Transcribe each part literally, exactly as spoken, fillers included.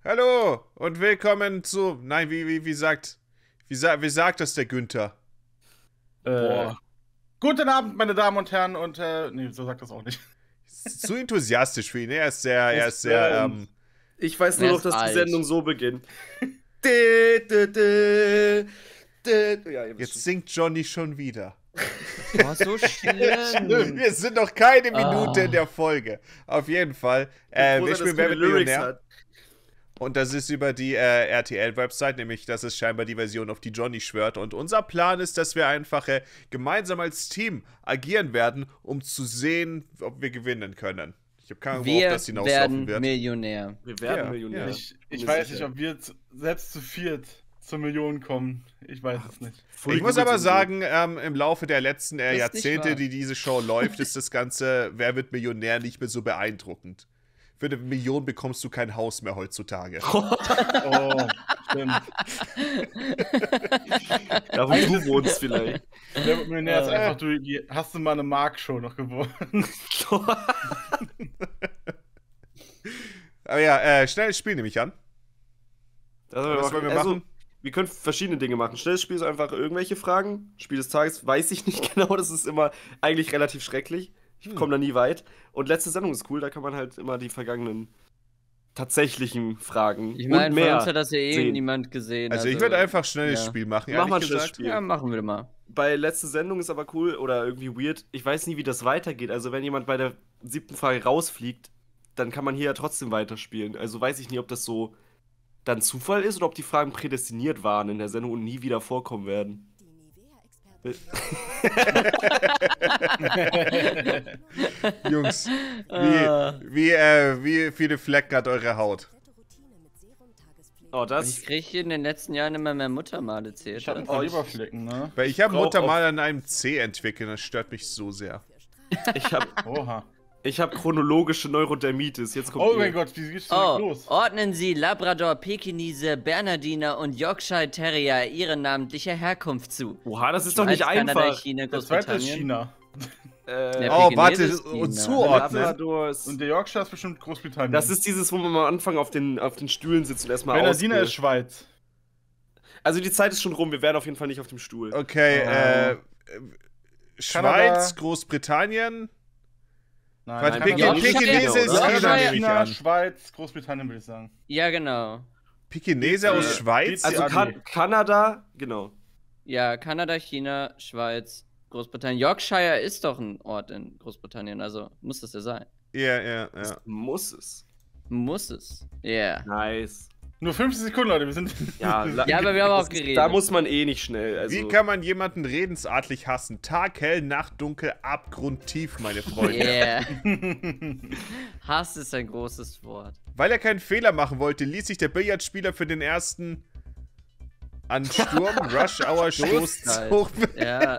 Hallo und willkommen zu. Nein, wie, wie, wie sagt. Wie, sa wie sagt das der Günther? Äh, Boah. Guten Abend, meine Damen und Herren, und äh, nee, so sagt das auch nicht. Zu enthusiastisch für ihn. Er ist sehr, er ist sehr, ähm, Ich weiß nur Er noch, ist dass alt. die Sendung so beginnt. Dä, dä, dä, dä. Ja, ihr wisst Jetzt schon. singt Johnny schon wieder. Oh, so schlimm. Wir sind noch keine Minute Ah. in der Folge. Auf jeden Fall. Äh, Froh wir sein, dass spielen Wer keine wird Lyrics Millionär? hat. Und das ist über die äh, R T L-Website, nämlich das ist scheinbar die Version, auf die Johnny schwört. Und unser Plan ist, dass wir einfach äh, gemeinsam als Team agieren werden, um zu sehen, ob wir gewinnen können. Ich habe keine Ahnung, worauf Wir das hinauslaufen werden wird. Millionär. Wir werden Ja, Millionär. ja. Ich, ich Bin mir weiß sicher. nicht, ob wir z- selbst zu viert zur Million kommen. Ich weiß es nicht. Voll Ich muss gut aber so. sagen, ähm, im Laufe der letzten äh, Das ist nicht Jahrzehnte, wahr. die diese Show läuft, ist das ganze Wer wird Millionär nicht mehr so beeindruckend. Für eine Million bekommst du kein Haus mehr heutzutage. Oh, stimmt. Da wo du wohnst vielleicht. Der Millionär ist Äh. einfach, du die, hast du mal eine Mark-Show noch gewonnen. Aber ja, äh, schnelles Spiel nehme ich an. Das wollen wir Was machen. wollen wir Also, machen? wir können verschiedene Dinge machen. Schnelles Spiel ist einfach irgendwelche Fragen. Spiel des Tages weiß ich nicht genau. Das ist immer eigentlich relativ schrecklich. Ich Hm. komme da nie weit. Und letzte Sendung ist cool. Da kann man halt immer die vergangenen tatsächlichen Fragen Ich und meine, von mehr uns hat das ja eh sehen. niemand gesehen. Also ich würde einfach schnelles ja. Spiel machen, Mach ehrlich mal ein schnelles gesagt. Spiel. Ja, machen wir mal. Bei letzte Sendung ist aber cool oder irgendwie weird. Ich weiß nie, wie das weitergeht. Also wenn jemand bei der siebten Frage rausfliegt, dann kann man hier ja trotzdem weiterspielen. Also weiß ich nie, ob das so dann Zufall ist oder ob die Fragen prädestiniert waren in der Sendung und nie wieder vorkommen werden. Jungs, Ah. wie, wie, äh, wie viele Flecken hat eure Haut? Oh, Ich das. kriege in den letzten Jahren immer mehr Muttermale erzählt. Ich hab ein paar Überflecken, ne? Weil ich habe brauch Mutter auch- mal an einem C entwickelt, das stört mich so sehr. Ich habe Oha. ich hab chronologische Neurodermitis. Jetzt kommt Oh ihr. mein Gott, wie geht's denn Oh, los? ordnen Sie Labrador, Pekinese, Bernardiner und Yorkshire Terrier ihre namentliche Herkunft zu. Oha, das ist doch nicht Schweiz, Kanada, einfach. China, Der zweite ist Großbritannien. China. Äh, Ja, Oh, Pekinese warte, ist und China. zuordnen. Labrador ist- Und der Yorkshire ist bestimmt Großbritannien. Das ist dieses, wo man am Anfang auf den, auf den Stühlen sitzt und erstmal Bernardiner ausge- ist Schweiz. Also die Zeit ist schon rum, wir werden auf jeden Fall nicht auf dem Stuhl. Okay, Ah. äh, Schweiz, Großbritannien. Nein, Warte, Nein, Peki- Kanada- Pekinese ist Yorkshire- China, nehme ich China, an. Schweiz, Großbritannien, würde ich sagen. Ja, genau. Pekinese aus Äh, Schweiz? Also Ja, kan nee. Kanada, genau. Ja, Kanada, China, Schweiz, Großbritannien. Yorkshire ist doch ein Ort in Großbritannien, also muss das ja sein. Ja, ja, ja. Muss es. Muss es. Ja. Yeah. Nice. Nur fünfzig Sekunden, Leute, wir sind. Ja, la- Ja, aber wir haben das auch ist- geredet. Da muss man eh nicht schnell. Also, Wie kann man jemanden redensartlich hassen? Tag hell, Nacht dunkel, abgrundtief, meine Freunde. Yeah. Hass ist ein großes Wort. Weil er keinen Fehler machen wollte, ließ sich der Billardspieler für den ersten an Sturm, Rush Hour, Stoßzug. Ja.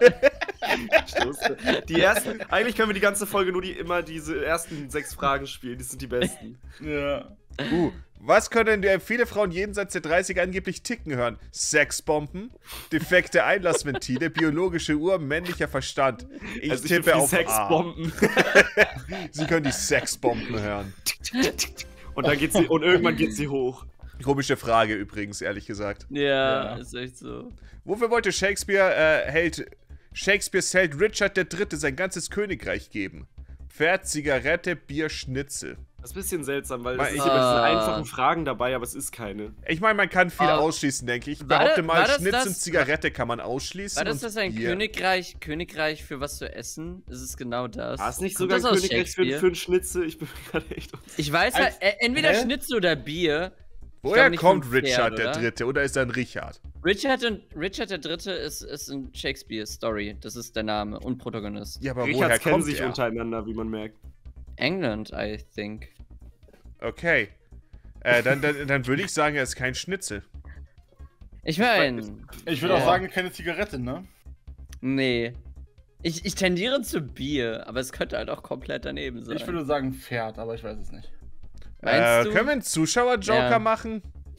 Stoß- die ersten, eigentlich können wir die ganze Folge nur die, immer diese ersten sechs Fragen spielen. Die sind die besten. Ja. Uh, was können äh, viele Frauen jenseits der dreißig angeblich ticken hören? Sexbomben, defekte Einlassventile, biologische Uhr, männlicher Verstand. Ich Also tippe bin für auf A. Sexbomben. Sie können die Sexbomben hören. Und dann geht sie, und irgendwann geht sie hoch. Komische Frage übrigens, ehrlich gesagt. Ja, Ja. ist echt so. Wofür wollte Shakespeare äh, Held Shakespeares Held Richard der Dritte sein ganzes Königreich geben? Pferd, Zigarette, Bier, Schnitzel. Das ist ein bisschen seltsam, weil Weil es ich- ist immer diese Ah. einfachen Fragen dabei, aber es ist keine. Ich meine, man kann viel Ah. ausschließen, denke ich. Ich War behaupte da- mal, war das Schnitzel das- und Zigarette kann man ausschließen. War das und das ein Bier. Königreich, Königreich für was zu essen? Ist es genau das? War es nicht Kommt sogar das ein aus Königreich für, Shakespeare? für einen Schnitzel? Ich bin mir gerade echt. Ich weiß halt, Als- äh, entweder Hä? Schnitzel oder Bier. Ich Woher glaub nicht kommt vom Pferd, Richard der oder? Dritte? Oder ist er ein Richard? Richard, und, Richard der Dritte ist, ist ein Shakespeare-Story. Das ist der Name und Protagonist. Ja, aber woher Richards kennen kommt sich er? untereinander, wie man merkt. England, I think. Okay. Äh, dann, dann, dann würde ich sagen, er ist kein Schnitzel. Ich meine, Ich würde Ja. auch sagen, keine Zigarette, ne? nee. Ich, ich tendiere zu Bier, aber es könnte halt auch komplett daneben sein. Ich würde sagen Pferd, aber ich weiß es nicht. Äh, Meinst du? können wir einen Zuschauer-Joker Ja. machen?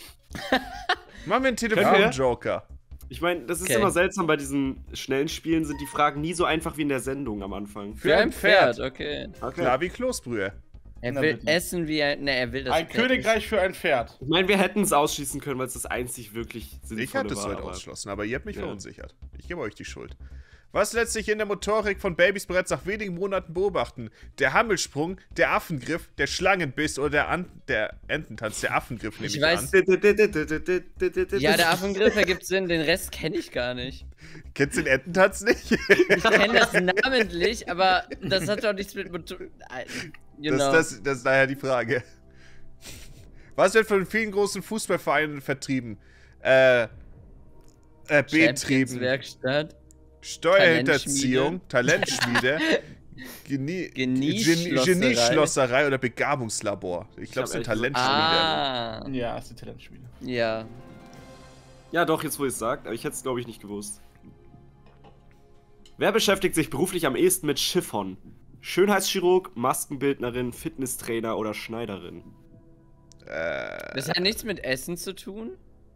Machen wir einen wir? Telefon-Joker. Ich meine, das ist Okay. immer seltsam, bei diesen schnellen Spielen sind die Fragen nie so einfach wie in der Sendung am Anfang. Für ein Pferd. okay. Okay. Klar wie Kloßbrühe. Er Na, will bitte. essen wie ein. Ne, er will das Ein Pferd Königreich für ein Pferd. Ich meine, wir hätten es ausschließen können, weil es das einzig wirklich sinnvolle Ich hatte es war. heute aber- ausgeschlossen, aber ihr habt mich Ja. verunsichert. Ich gebe euch die Schuld. Was lässt sich in der Motorik von Babys bereits nach wenigen Monaten beobachten? Der Hammelsprung, der Affengriff, der Schlangenbiss oder der, An der Ententanz? Der Affengriff nehme Ich ich, weiß- an. Ja, der Affengriff ergibt Sinn, den Rest kenne ich gar nicht. Kennst du den Ententanz nicht? Ich kenne das namentlich, aber das hat doch nichts mit Motor. You know. das, das, das ist daher die Frage. Was wird von vielen großen Fußballvereinen vertrieben? Äh, äh betrieben. Champions-Werkstatt. Steuerhinterziehung, Talentschmiede, Genie Genieschlosserei. Genie- Genieschlosserei oder Begabungslabor. Ich glaube, es sind Ich hab ehrlich Talentschmiede. Ah, Ja, ist die Talentspiele. ja. Ja, doch, jetzt wo ihr es sagt, aber ich hätte es, glaube ich, nicht gewusst. Wer beschäftigt sich beruflich am ehesten mit Chiffon? Schönheitschirurg, Maskenbildnerin, Fitnesstrainer oder Schneiderin? Äh, Das hat nichts mit Essen zu tun?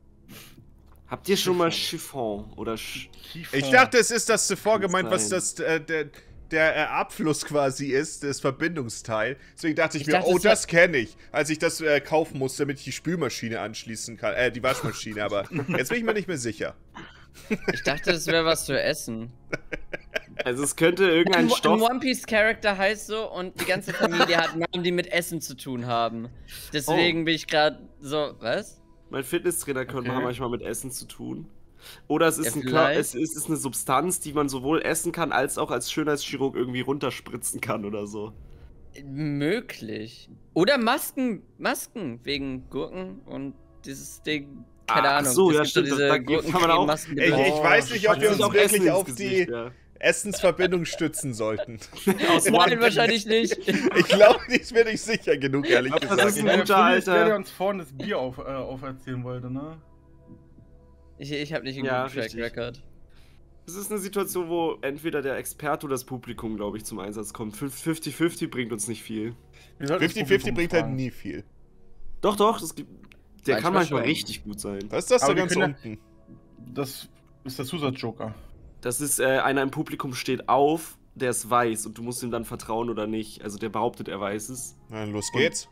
Habt ihr schon mal Chiffon oder Sch ich dachte, es ist das zuvor gemeint, was sein. das äh, der, der äh, Abfluss quasi ist, das Verbindungsteil. Deswegen dachte ich, Ich mir, dachte, oh, es das kenne ich, als ich das äh, kaufen musste, damit ich die Spülmaschine anschließen kann. Äh, die Waschmaschine, aber jetzt bin ich mir nicht mehr sicher. Ich dachte, das wäre was für Essen. Also es könnte irgendein Ein, ein Stoff... One Piece Charakter heißt so und die ganze Familie hat Namen, die mit Essen zu tun haben. Deswegen bin ich gerade so, was? Mein Fitnesstrainer könnte Okay. manchmal mit Essen zu tun. Oder es ist, Ja, ein Kör vielleicht. es, ist, es ist eine Substanz, die man sowohl essen kann, als auch als Schönheitschirurg irgendwie runterspritzen kann oder so. Möglich. Oder Masken, Masken wegen Gurken und dieses Ding. Keine Ach Ahnung. so, es ja, gibt so stimmt, diese da kann man auch- Gurkencreme-Masken Ich, gedöns. ich weiß nicht, ob Hat wir sich uns auch Essen wirklich ins auf Gesicht, die ja. Essensverbindung stützen sollten. Aus One Nein, Piece. wahrscheinlich nicht. Ich glaube, ich bin nicht sicher genug, ehrlich Aber das gesagt. ist ein Der guter, Philipp, der, Alter. der uns vorhin das Bier auf, äh, auferzählen wollte, ne? Ich, ich habe nicht einen Ja, guten Track richtig. Record. Es ist eine Situation, wo entweder der Experte oder das Publikum, glaube ich, zum Einsatz kommt. fünfzig fünfzig bringt uns nicht viel. Wir sollten das fünfzig fünfzig Publikum bringt halt fragen. nie viel. Doch, doch, das gibt, der Manchmal kann manchmal schon. richtig gut sein. Was ist das Aber da wir ganz können unten? Das ist der Zusatzjoker. Das ist, äh, einer im Publikum steht auf, der es weiß und du musst ihm dann vertrauen oder nicht. Also der behauptet, er weiß es. Na, los geht's.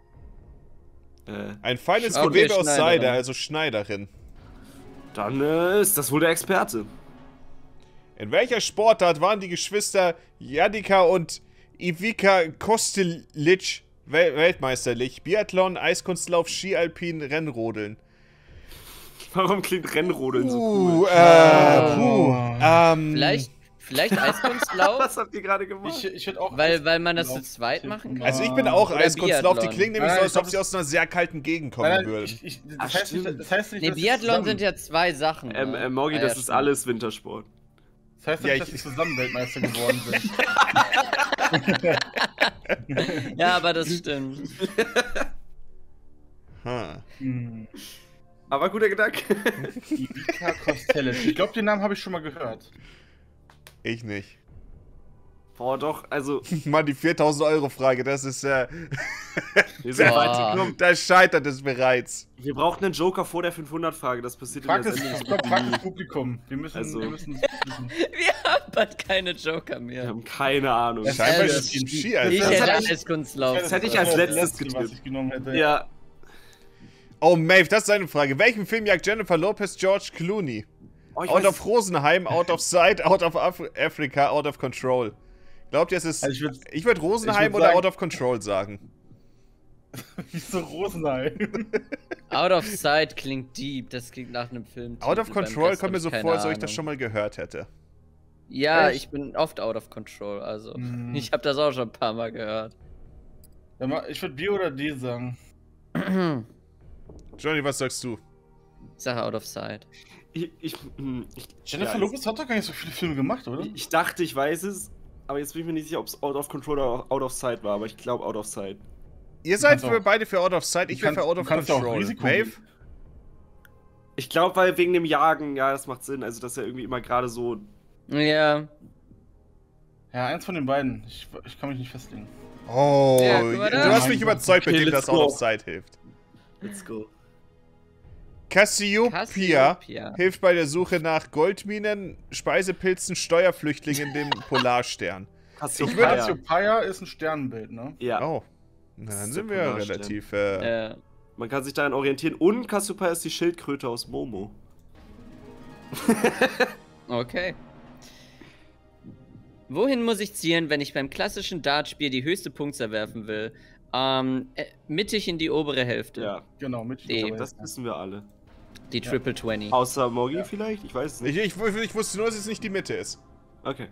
Äh, Ein feines Okay, Gewebe aus Schneiderin. Seide, also Schneiderin. dann äh, ist das wohl der Experte. In welcher Sportart waren die Geschwister Jadika und Ivica Kostelic Wel weltmeisterlich? Biathlon, Eiskunstlauf, Skialpin, Rennrodeln. Warum klingt Rennrodeln so Uh, cool? äh, puh. Ähm, Vielleicht, vielleicht Eiskunstlauf, Was habt ihr gerade gemacht? Ich, ich hätte auch. weil, weil man das zu Lauf zweit tippen. machen kann. Also ich bin auch Oder Eiskunstlauf, die Biathlon. klingen nämlich Nein, so, ich als glaub, ob sie aus einer sehr kalten Gegend kommen Nein, nein, würden. ich, ich, das, Ach, heißt nicht, stimmt. das heißt nicht, Nee, dass sie Biathlon zusammen- sind ja zwei Sachen. Ähm, ne? äh, Morgi, Ah, das ja, ist stimmt. alles Wintersport. Das heißt Ja, nicht, dass ich- sie zusammen Weltmeister geworden sind. Ja, aber das stimmt. Huh. Hm. Aber guter Gedanke. Ivica Kostelic. Ich glaube, den Namen habe ich schon mal gehört. Ich nicht. Boah, doch, also, Mann, die viertausend Euro Frage, das ist, äh, wir sind Boah. weit gekommen. da scheitert es bereits. Wir brauchten einen Joker vor der fünfhundert Frage, das passiert Frag in der das, Sendung ich so glaub, gut frag wie das nie. Publikum. Wir müssen, Also- wir müssen wissen. Wir haben bald keine Joker Wir mehr. haben keine Ahnung. Das- Scheinbar Also, ist es ich- Ski, Alter. Ich das hätte hätte ich- Eiskunstlauf. Das hätte ich als das letztes Letzte, was getippt. ich genommen hätte. Ja, Oh, Maeve, das ist eine Frage. Welchen Film jagt Jennifer Lopez George Clooney? oh, ich Out weiß- of Rosenheim, Out of Sight, Out of Af Africa, Out of Control. Glaubt ihr, es ist... Also ich würde Ich würde Rosenheim ich würd oder sagen- Out of Control sagen. Wieso Rosenheim? Out of Sight klingt deep, das klingt nach einem Film. Out of Control kommt mir so vor, als ob ich das Ahnung. schon mal gehört hätte. Ja, Echt? ich bin oft out of control, also. Hm. Ich habe das auch schon ein paar Mal gehört. Sag mal, ich würde B oder D sagen. Johnny, was sagst du? Sache out of sight. Ich, ich, hm, ich, Jennifer ja, Lopez hat doch gar nicht so viele Filme gemacht, oder? Ich, ich dachte, ich weiß es, aber jetzt bin ich mir nicht sicher, ob es Out of Control oder Out of Sight war, aber ich glaube Out of Sight. Ihr seid kannst für auch- beide für Out of Sight, ich Du wäre für kannst- Out du of kannst ja auch Control. Risiko Maeve? gehen. Ich glaube, weil wegen dem Jagen, ja, das macht Sinn, also dass er irgendwie immer gerade so. Ja. Ja, eins von den beiden. Ich, ich kann mich nicht festlegen. Oh, Ja, guck mal du da. hast mich überzeugt, mit Okay, dem let's das Out go. of Sight hilft. Let's go. Cassiopeia Cassiopeia. hilft bei der Suche nach Goldminen, Speisepilzen, Steuerflüchtlingen in dem Polarstern. Cassiopeia. Ich würde- Cassiopeia ist ein Sternenbild, ne? Ja. Oh. Na, dann ist sind der wir ja Polarstern. relativ. Äh, Äh, Man kann sich daran orientieren. Und Cassiopeia ist die Schildkröte aus Momo. okay. Wohin muss ich zielen, wenn ich beim klassischen Dartspiel die höchste Punktzahl werfen will? Ähm, äh, mittig in die obere Hälfte. Ja, Genau, mit. Die- das wissen wir alle. Die Triple zwanzig. Außer Morgi vielleicht? Ich weiß es ich, nicht. ich, ich wusste nur, dass es nicht die Mitte ist. Okay.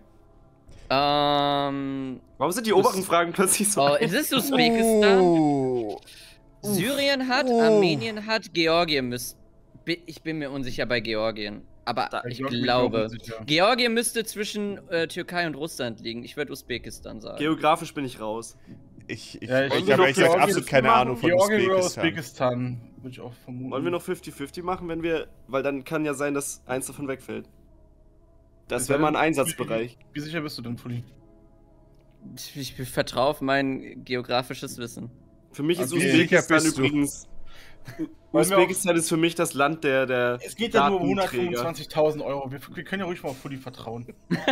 Ähm. Warum sind die oberen Fragen plötzlich so? Oh, ist es Usbekistan? Oh. Syrien hat, Oh. Armenien hat, Georgien müsste. Ich bin mir unsicher bei Georgien. Aber Da- ich Ja, Georgien glaube. bin ich mir unsicher. Georgien müsste zwischen äh, Türkei und Russland liegen. Ich würde Usbekistan sagen. Geografisch bin ich raus. Ich, ich, Ja, ich, ich- ich habe ehrlich gesagt Georgien absolut keine machen. Ahnung von Georgien oder Usbekistan. Usbekistan, würde ich auch vermuten. Wollen wir noch fünfzig fünfzig machen, wenn wir. Weil dann kann ja sein, dass eins davon wegfällt. Das Ist wäre ja- mal ein Einsatzbereich. Wie sicher bist du denn, Fully? Ich, ich vertraue auf mein geografisches Wissen. Für mich ist Wie sicher Usbekistan bist du? übrigens. Wollen wir Usbekistan ist für mich das Land der. der Es geht ja nur um Datenträger. hundertfünfundzwanzigtausend Euro. Wir, wir können ja ruhig mal auf Fully vertrauen.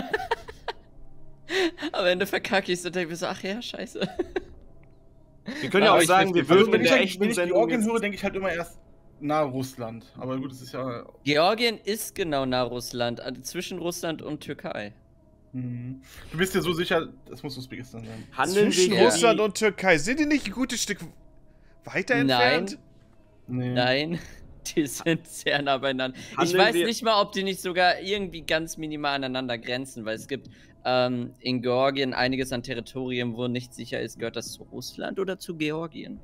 Aber wenn du verkacke ich so, denke ich so, ach ja, scheiße. Wir können ja Aber auch ich sagen, wir find's- würden Also, wenn in ich, der halt- echten wenn ich Sendung. Georgien jetzt- höre, denke ich halt immer erst nahe Russland. Aber gut, das ist ja. Georgien ist genau nah Russland, also zwischen Russland und Türkei. Hm. Du bist dir so sicher, das muss Usbekistan sein. Handeln Zwischen wir hier- Russland und Türkei. Sind die nicht ein gutes Stück weiter entfernt? Nee. Nein, die sind sehr nah beieinander. Ich Handeln weiß wir- nicht mal, ob die nicht sogar irgendwie ganz minimal aneinander grenzen, weil es gibt ähm, in Georgien einiges an Territorien, wo nicht sicher ist, gehört das zu Russland oder zu Georgien?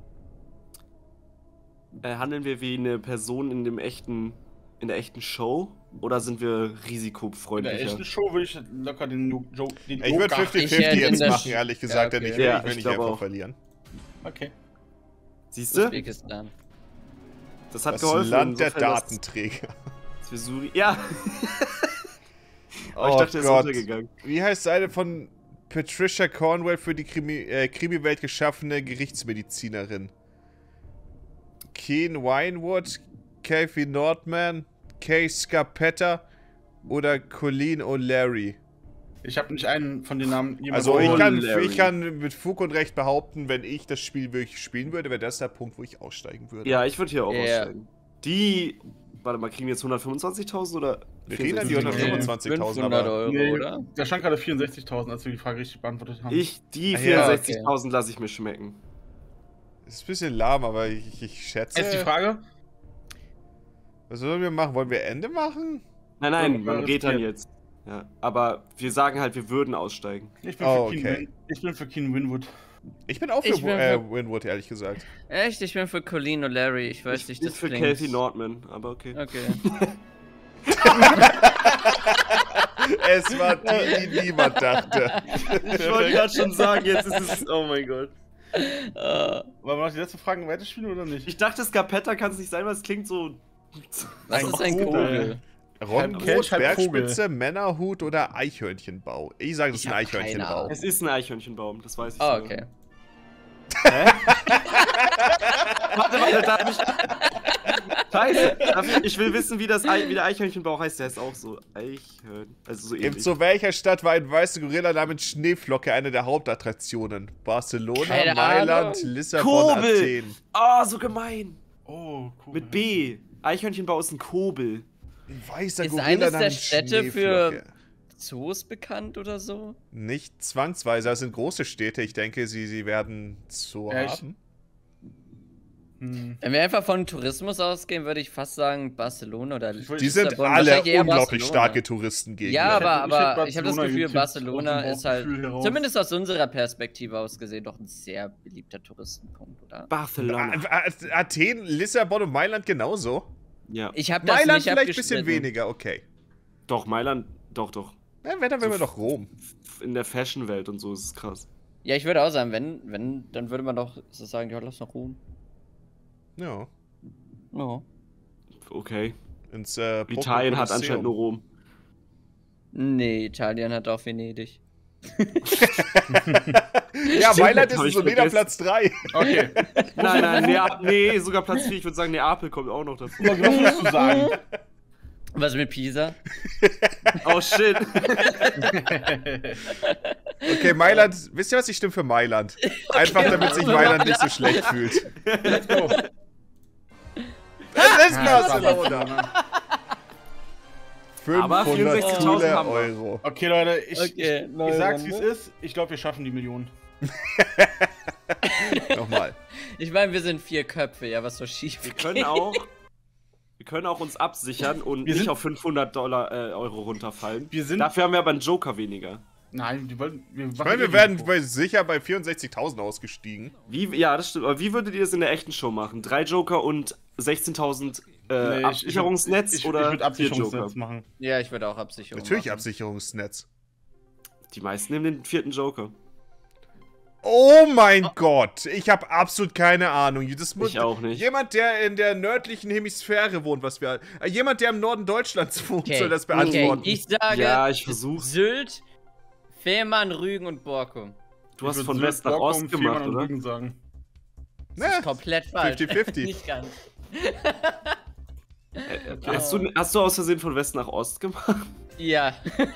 Äh, handeln wir wie eine Person in dem echten. In der echten Show? Oder sind wir In der risikofreundlicher? echten Show würde ich locker den Jo- Jo- den Ich würde Joker- fünfzig Ich fünfzig hätte in jetzt der machen, Sch- ehrlich gesagt, Ja, denn ich okay. will, Ja, ich will ich nicht glaube einfach auch. verlieren. Okay. Siehst du? Usbekistan. Das hat Das geholfen. Land der insofern, dass- Datenträger. dass wir Suri ja! Aber ich Oh dachte, er ist Gott. untergegangen. Wie heißt eine von Patricia Cornwell für die Krimi, äh, Krimi-Welt geschaffene Gerichtsmedizinerin? Keen Winewood, Kathy Nordman, Kay Scarpetta oder Colleen O'Leary? Ich habe nicht einen von den Namen jemals Also ich kann, O'Leary. ich kann mit Fug und Recht behaupten, wenn ich das Spiel wirklich spielen würde, wäre das der Punkt, wo ich aussteigen würde. Ja, ich würde hier auch Ja. aussteigen. Die. Warte mal, kriegen wir jetzt hundertfünfundzwanzigtausend oder? Wir kriegen dann die vierundsechzig? hundertfünfundzwanzigtausend, fünfhundert aber Euro, Nee, oder? da stand gerade vierundsechzigtausend, als wir die Frage richtig beantwortet haben. Ich, die Ah, ja, vierundsechzigtausend lasse ich mir schmecken. ist ein bisschen lahm, aber ich, ich schätze. Jetzt die Frage. Was sollen wir machen? Wollen wir Ende machen? Nein, nein, Ja, man das geht dann geht. jetzt. Ja, aber wir sagen halt, wir würden aussteigen. Ich bin, Oh, für, Keen okay. Win, ich bin für Keen Winwood. Ich bin auch für Ich bin äh, für- Winwood, ehrlich gesagt. Echt? Ich bin für Colleen O'Leary. Ich weiß ich nicht, bin das für klingt... Kathy Nordman, aber okay. Okay. Es war die, die niemand dachte. Ich wollte gerade schon sagen, jetzt ist es. Oh mein Gott. Äh, Wollen wir noch die letzte Frage weiterspielen oder nicht? Ich dachte, Scarpetta kann es nicht sein, weil es klingt so. was ist ein Kugel. Kugel? Roggenbrot, Kelch, halb Bergspitze, Männerhut oder Eichhörnchenbau? Ich sage, das Ich ist ein hab keine Eichhörnchenbau. Ahnung. Es ist ein Eichhörnchenbaum, das weiß ich. Oh, sogar. okay. Hä? Warte, warte, darf ich. Scheiße, darf ich, ich will wissen, wie, das Ei, wie der Eichhörnchenbau heißt. Der heißt auch so Eichhörn. Also so In ähnlich. zu welcher Stadt war ein weißer Gorilla namens Schneeflocke eine der Hauptattraktionen? Barcelona, Keine Mailand, Ahnung. Lissabon, Kobel! Athen. Ah, so gemein. Oh, cool. Mit B. Eichhörnchenbau ist ein Kobel. Ein weißer Ist Gorilla eines der namens Städte für- Schneeflocke. Zoos bekannt oder so? Nicht zwangsweise, das sind große Städte. Ich denke, sie, sie werden so Ja, ich- haben. Hm. Wenn wir einfach von Tourismus ausgehen, würde ich fast sagen Barcelona oder Ich wollte- Die sind Lissabon. alle Wahrscheinlich eher unglaublich Barcelona. starke Touristengegner. Ja, Ich hätte- aber, ich hätte aber ich habe das Barcelona Gefühl, getippt, Barcelona aus dem ist halt, Bauchgefühl heraus. zumindest aus unserer Perspektive aus gesehen, doch ein sehr beliebter Touristenpunkt, oder? Barcelona. A- A- Athen, Lissabon und Mailand genauso. Ja. Ich habe das Mailand nicht vielleicht ein bisschen abgestritten. weniger, okay. Doch, Mailand. Doch, doch. Na, wenn, dann wären wir So doch Rom. In der Fashion-Welt und so ist es krass. Ja, ich würde auch sagen, wenn, wenn, dann würde man doch so sagen, ja, lass nach Rom. Ja. Ja. Okay. Ins, äh, Italien hat Pokémon-Kolosseum. anscheinend nur Rom. Nee, Italien hat auch Venedig. Ja, Stimmt, Mailand hab ist ich so wieder vergessen. Platz drei. Okay. Nein, nein, Nea nee, sogar Platz vier. Ich würde sagen, Neapel kommt auch noch dazu. Was würdest du sagen? Was mit Pisa? Oh shit. Okay, Mailand, wisst ihr was? Ich stimme für Mailand. Einfach damit sich Mailand nicht so schlecht fühlt. Let's go. Das ist Ja, Barcelona. Aber fünfhundert vierundsechzigtausend coole haben wir. Euro. Okay, Leute, ich, Okay, ich, neue ich sag's wie es Runde. ist. Ich glaube, wir schaffen die Million. Nochmal. Ich meine, wir sind vier Köpfe, ja, was so schief Wir können auch, wir können auch uns absichern und Wir nicht sind- auf fünfhundert Dollar, äh, Euro runterfallen. Wir sind. Dafür haben wir aber einen Joker weniger. Nein, die wollen. Wir, Ich meine, wir werden bei, sicher bei vierundsechzigtausend ausgestiegen. Wie, ja, das stimmt. Aber wie würdet ihr das in der echten Show machen? Drei Joker und sechzehntausend äh, Absicherungsnetz ich, ich, oder Ich würde vier Absicherungsnetz Joker? machen. Ja, ich würde auch Absicherung Natürlich machen. Absicherungsnetz. Die meisten nehmen den vierten Joker. Oh mein Gott, ich habe absolut keine Ahnung. Das muss, Ich auch nicht. Jemand, der in der nördlichen Hemisphäre wohnt, was wir. Äh, jemand, der im Norden Deutschlands wohnt, Okay, soll das okay, beantworten. ich sage Ja, ich versuch's. Sylt, Fehmarn, Rügen und Borkum. Du hast Ich von würd West nach Borkum, Ost Fehmarn gemacht, und oder? Rügen sagen. Ne? Komplett falsch. fifty fifty. Nicht ganz. Äh, äh, hast, du, hast du aus Versehen von West nach Ost gemacht? Ja.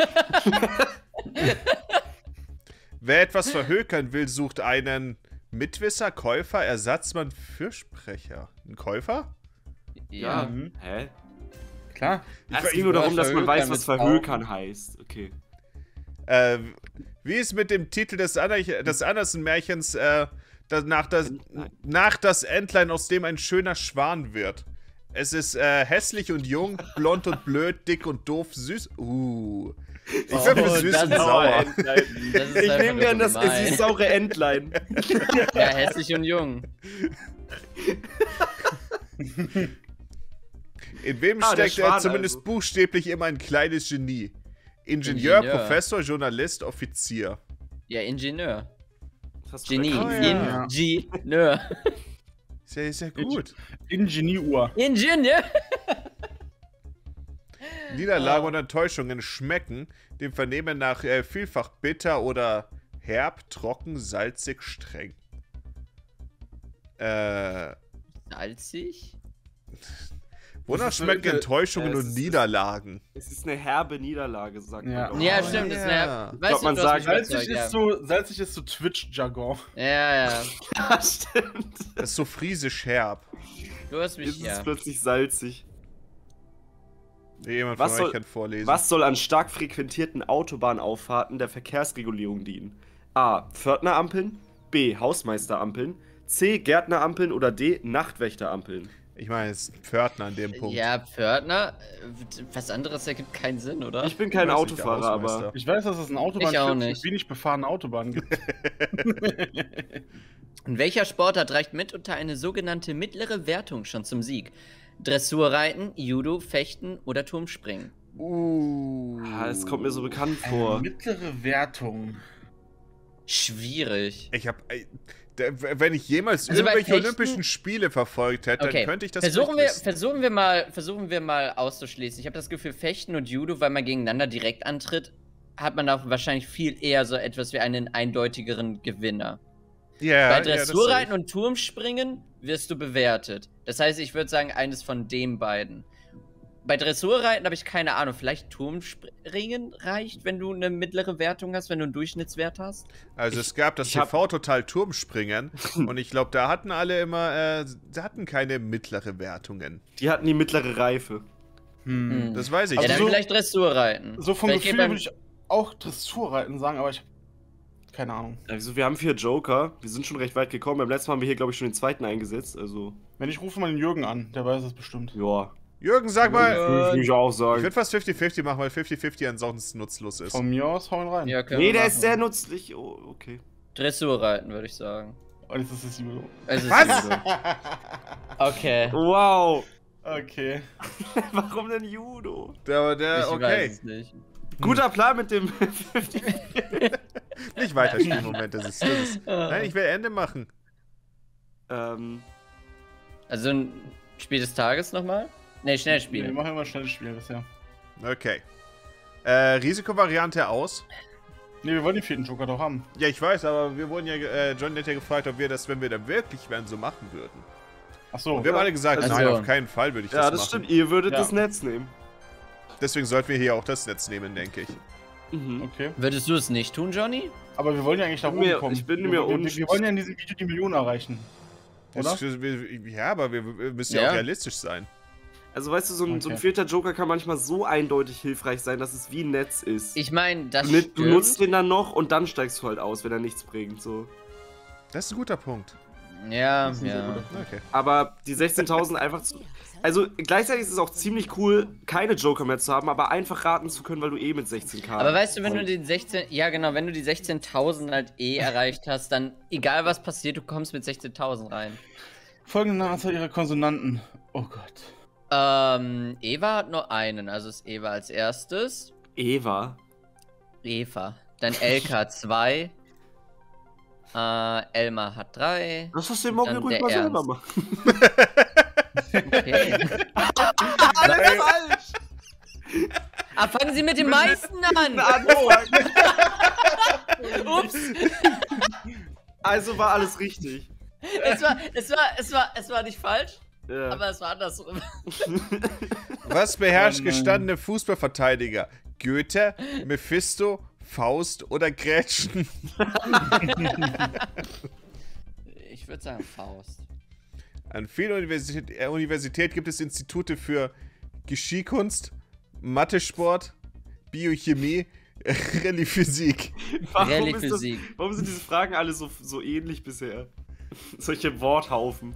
Wer etwas verhökern will, sucht einen Mitwisser, Käufer, Ersatzmann, Fürsprecher. Ein Käufer? Ja. Mhm. Hä? Klar. Es ich- ging nur darum, was dass man weiß, verhökern was mit verhökern heißt. Okay. Äh, wie ist mit dem Titel des, Anna des Andersen-Märchens äh, das, nach, das, Entlein. nach das Entlein, aus dem ein schöner Schwan wird? Es ist äh, hässlich und jung, blond und blöd, dick und doof, süß. Uh. Ich Oh, bin für süß das und ist sauer. Das ist Ich einfach nehme nur gern das gemein. es ist saure Entlein. Ja, hässlich und jung. In wem Ah, der steckt er Schwan zumindest also. buchstäblich immer ein kleines Genie? Ingenieur, Ingenieur. Professor, Journalist, Offizier. Ja, Ingenieur. Das hast Genie. Oh, ja. Ingenieur. Ist ja, ist ja gut. Ingenieur. Ingenieur. Niederlage Oh. und Enttäuschungen schmecken dem Vernehmen nach äh, vielfach bitter oder herb, trocken, salzig, streng. Äh, Salzig? wonach Das ist schmecken eine- Enttäuschungen äh, es und ist- Niederlagen? Es ist eine herbe Niederlage, sagt Ja. man. doch. Ja, Oh, stimmt. Das ist ja. eine, Ich weißt glaub, du, man du hast sagt, mich Salzig überzeugt, ist, ja. so, salzig ist so Twitch-Jargon. Ja, ja. Ja, stimmt. Das ist so friesisch herb. Du hast mich, Jetzt ist ja. es plötzlich salzig. Jemand Was von soll- euch kann vorlesen. Was soll an stark frequentierten Autobahnauffahrten der Verkehrsregulierung dienen? A. Pförtnerampeln. B. Hausmeisterampeln. C. Gärtnerampeln oder D. Nachtwächterampeln. Ich meine, es ist ein Pförtner an dem Punkt. Ja, Pförtner. äh, Was anderes ergibt keinen Sinn, oder? Ich bin kein Ich weiß nicht, der Autofahrer, Hausmeister. aber Ich weiß, dass es ein Autobahn Ich auch mit nicht. wenig befahrene Autobahnen gibt. In welcher Sportart reicht mitunter eine sogenannte mittlere Wertung schon zum Sieg? Dressurreiten, Judo, Fechten oder Turmspringen? Uh. ah, es kommt mir so bekannt Eine vor. mittlere Wertung. Schwierig. Ich habe, wenn ich jemals Also bei irgendwelche Fechten- Olympischen Spiele verfolgt hätte, Okay, dann könnte ich das versuchen wir, vielleicht wissen. versuchen wir mal, versuchen wir mal auszuschließen. Ich habe das Gefühl, Fechten und Judo, weil man gegeneinander direkt antritt, hat man auch wahrscheinlich viel eher so etwas wie einen eindeutigeren Gewinner. Ja, Bei ja, das Dressurreiten sehe und Turmspringen wirst du bewertet. Das heißt, ich würde sagen, eines von den beiden. Bei Dressurreiten habe ich keine Ahnung. Vielleicht Turmspringen reicht, wenn du eine mittlere Wertung hast, wenn du einen Durchschnittswert hast. ich. Also es gab das ich hab- T V-Total Turmspringen und ich glaube, da hatten alle immer, äh, da hatten keine mittlere Wertungen. Die hatten die mittlere Reife. Hm. Hm. Das weiß ich Ja, Also dann so- vielleicht Dressurreiten. So vom Vielleicht Gefühl geht beim- würde ich auch Dressurreiten sagen, aber ich keine Ahnung. Also wir haben vier Joker. Wir sind schon recht weit gekommen. Beim letzten Mal haben wir hier, glaube ich, schon den zweiten eingesetzt. Also, Wenn ich rufe mal den Jürgen an, der weiß es bestimmt. ja. Jürgen, sag mal, Würde ich auch ich sagen. würde fast fifty fifty machen, weil fifty fifty ansonsten nutzlos ist. Von mir aus hauen rein. Ja, können Nee, wir der machen. ist sehr nützlich. Oh, okay. Dressurreiten, würde ich sagen. Und jetzt ist es Judo. Es ist Was? Judo. Okay. Wow. Okay. Warum denn Judo? Der, der, Ich okay. weiß es nicht. Guter Plan mit dem Nicht weiterspielen, Moment, das ist, das ist. Nein, ich will Ende machen. ähm, Also ein Spiel des Tages nochmal? Ne, Wir Schnellspiel. machen immer schnelles Spiel bisher. Okay. Äh, Risikovariante aus. Ne, wir wollen den vierten Joker doch haben. Ja, ich weiß, aber wir wurden ja, äh, John hat ja gefragt, ob wir das, wenn wir da wirklich wären, so machen würden. Achso. Und wir haben alle gesagt, Also- nein, auf keinen Fall würde ich ja, das das machen. stimmt. Ihr würdet Ja. das Netz nehmen. Deswegen sollten wir hier auch das Netz nehmen, denke ich. Mhm. Okay. Würdest du es nicht tun, Johnny? Aber wir wollen ja eigentlich nach oben Mir- kommen. ich bin wir, mir wir, wir, unsch- wir wollen ja in diesem Video die Millionen erreichen. Oder? Das, ja, aber wir, wir müssen ja. Ja. auch realistisch sein. Also weißt du, so ein, Okay. so ein vierter Joker kann manchmal so eindeutig hilfreich sein, dass es wie ein Netz ist. Ich meine, das du, mit, du stimmt. nutzt den dann noch und dann steigst du halt aus, wenn er nichts bringt. So. Das ist ein guter Punkt. Ja, Das ist ein sehr ja. guter Okay. Aber die sechzehntausend einfach zu. Also gleichzeitig ist es auch ziemlich cool, keine Joker mehr zu haben, aber einfach raten zu können, weil du eh mit sechzehn K. Aber weißt du, wenn du die sechzehn, ja genau, wenn du die sechzehntausend halt eh erreicht hast, dann egal was passiert, du kommst mit sechzehntausend rein. Folgende Anzahl ihrer Konsonanten. Oh Gott. Ähm, Eva hat nur einen, also ist Eva als erstes. Eva. Eva. Dann L K zwei. Äh, Elmar hat drei. Das hast du morgen Dann ruhig der mal selber Ernst. machen. Okay. Alles falsch! Ah, fangen Sie mit den meisten an! Ups! Also war alles richtig. Es war, es war, es war, es war nicht falsch, Ja. aber es war andersrum. Was beherrscht Oh nein. gestandene Fußballverteidiger? Goethe, Mephisto, Faust oder Gretchen? Ich würde sagen Faust. An vielen Universität, äh, Universitäten gibt es Institute für Geschichtskunst, Mathe-Sport, Biochemie, Rallye-Physik. Warum, Rallye ist das, Physik. warum sind diese Fragen alle so, so ähnlich bisher? Solche Worthaufen.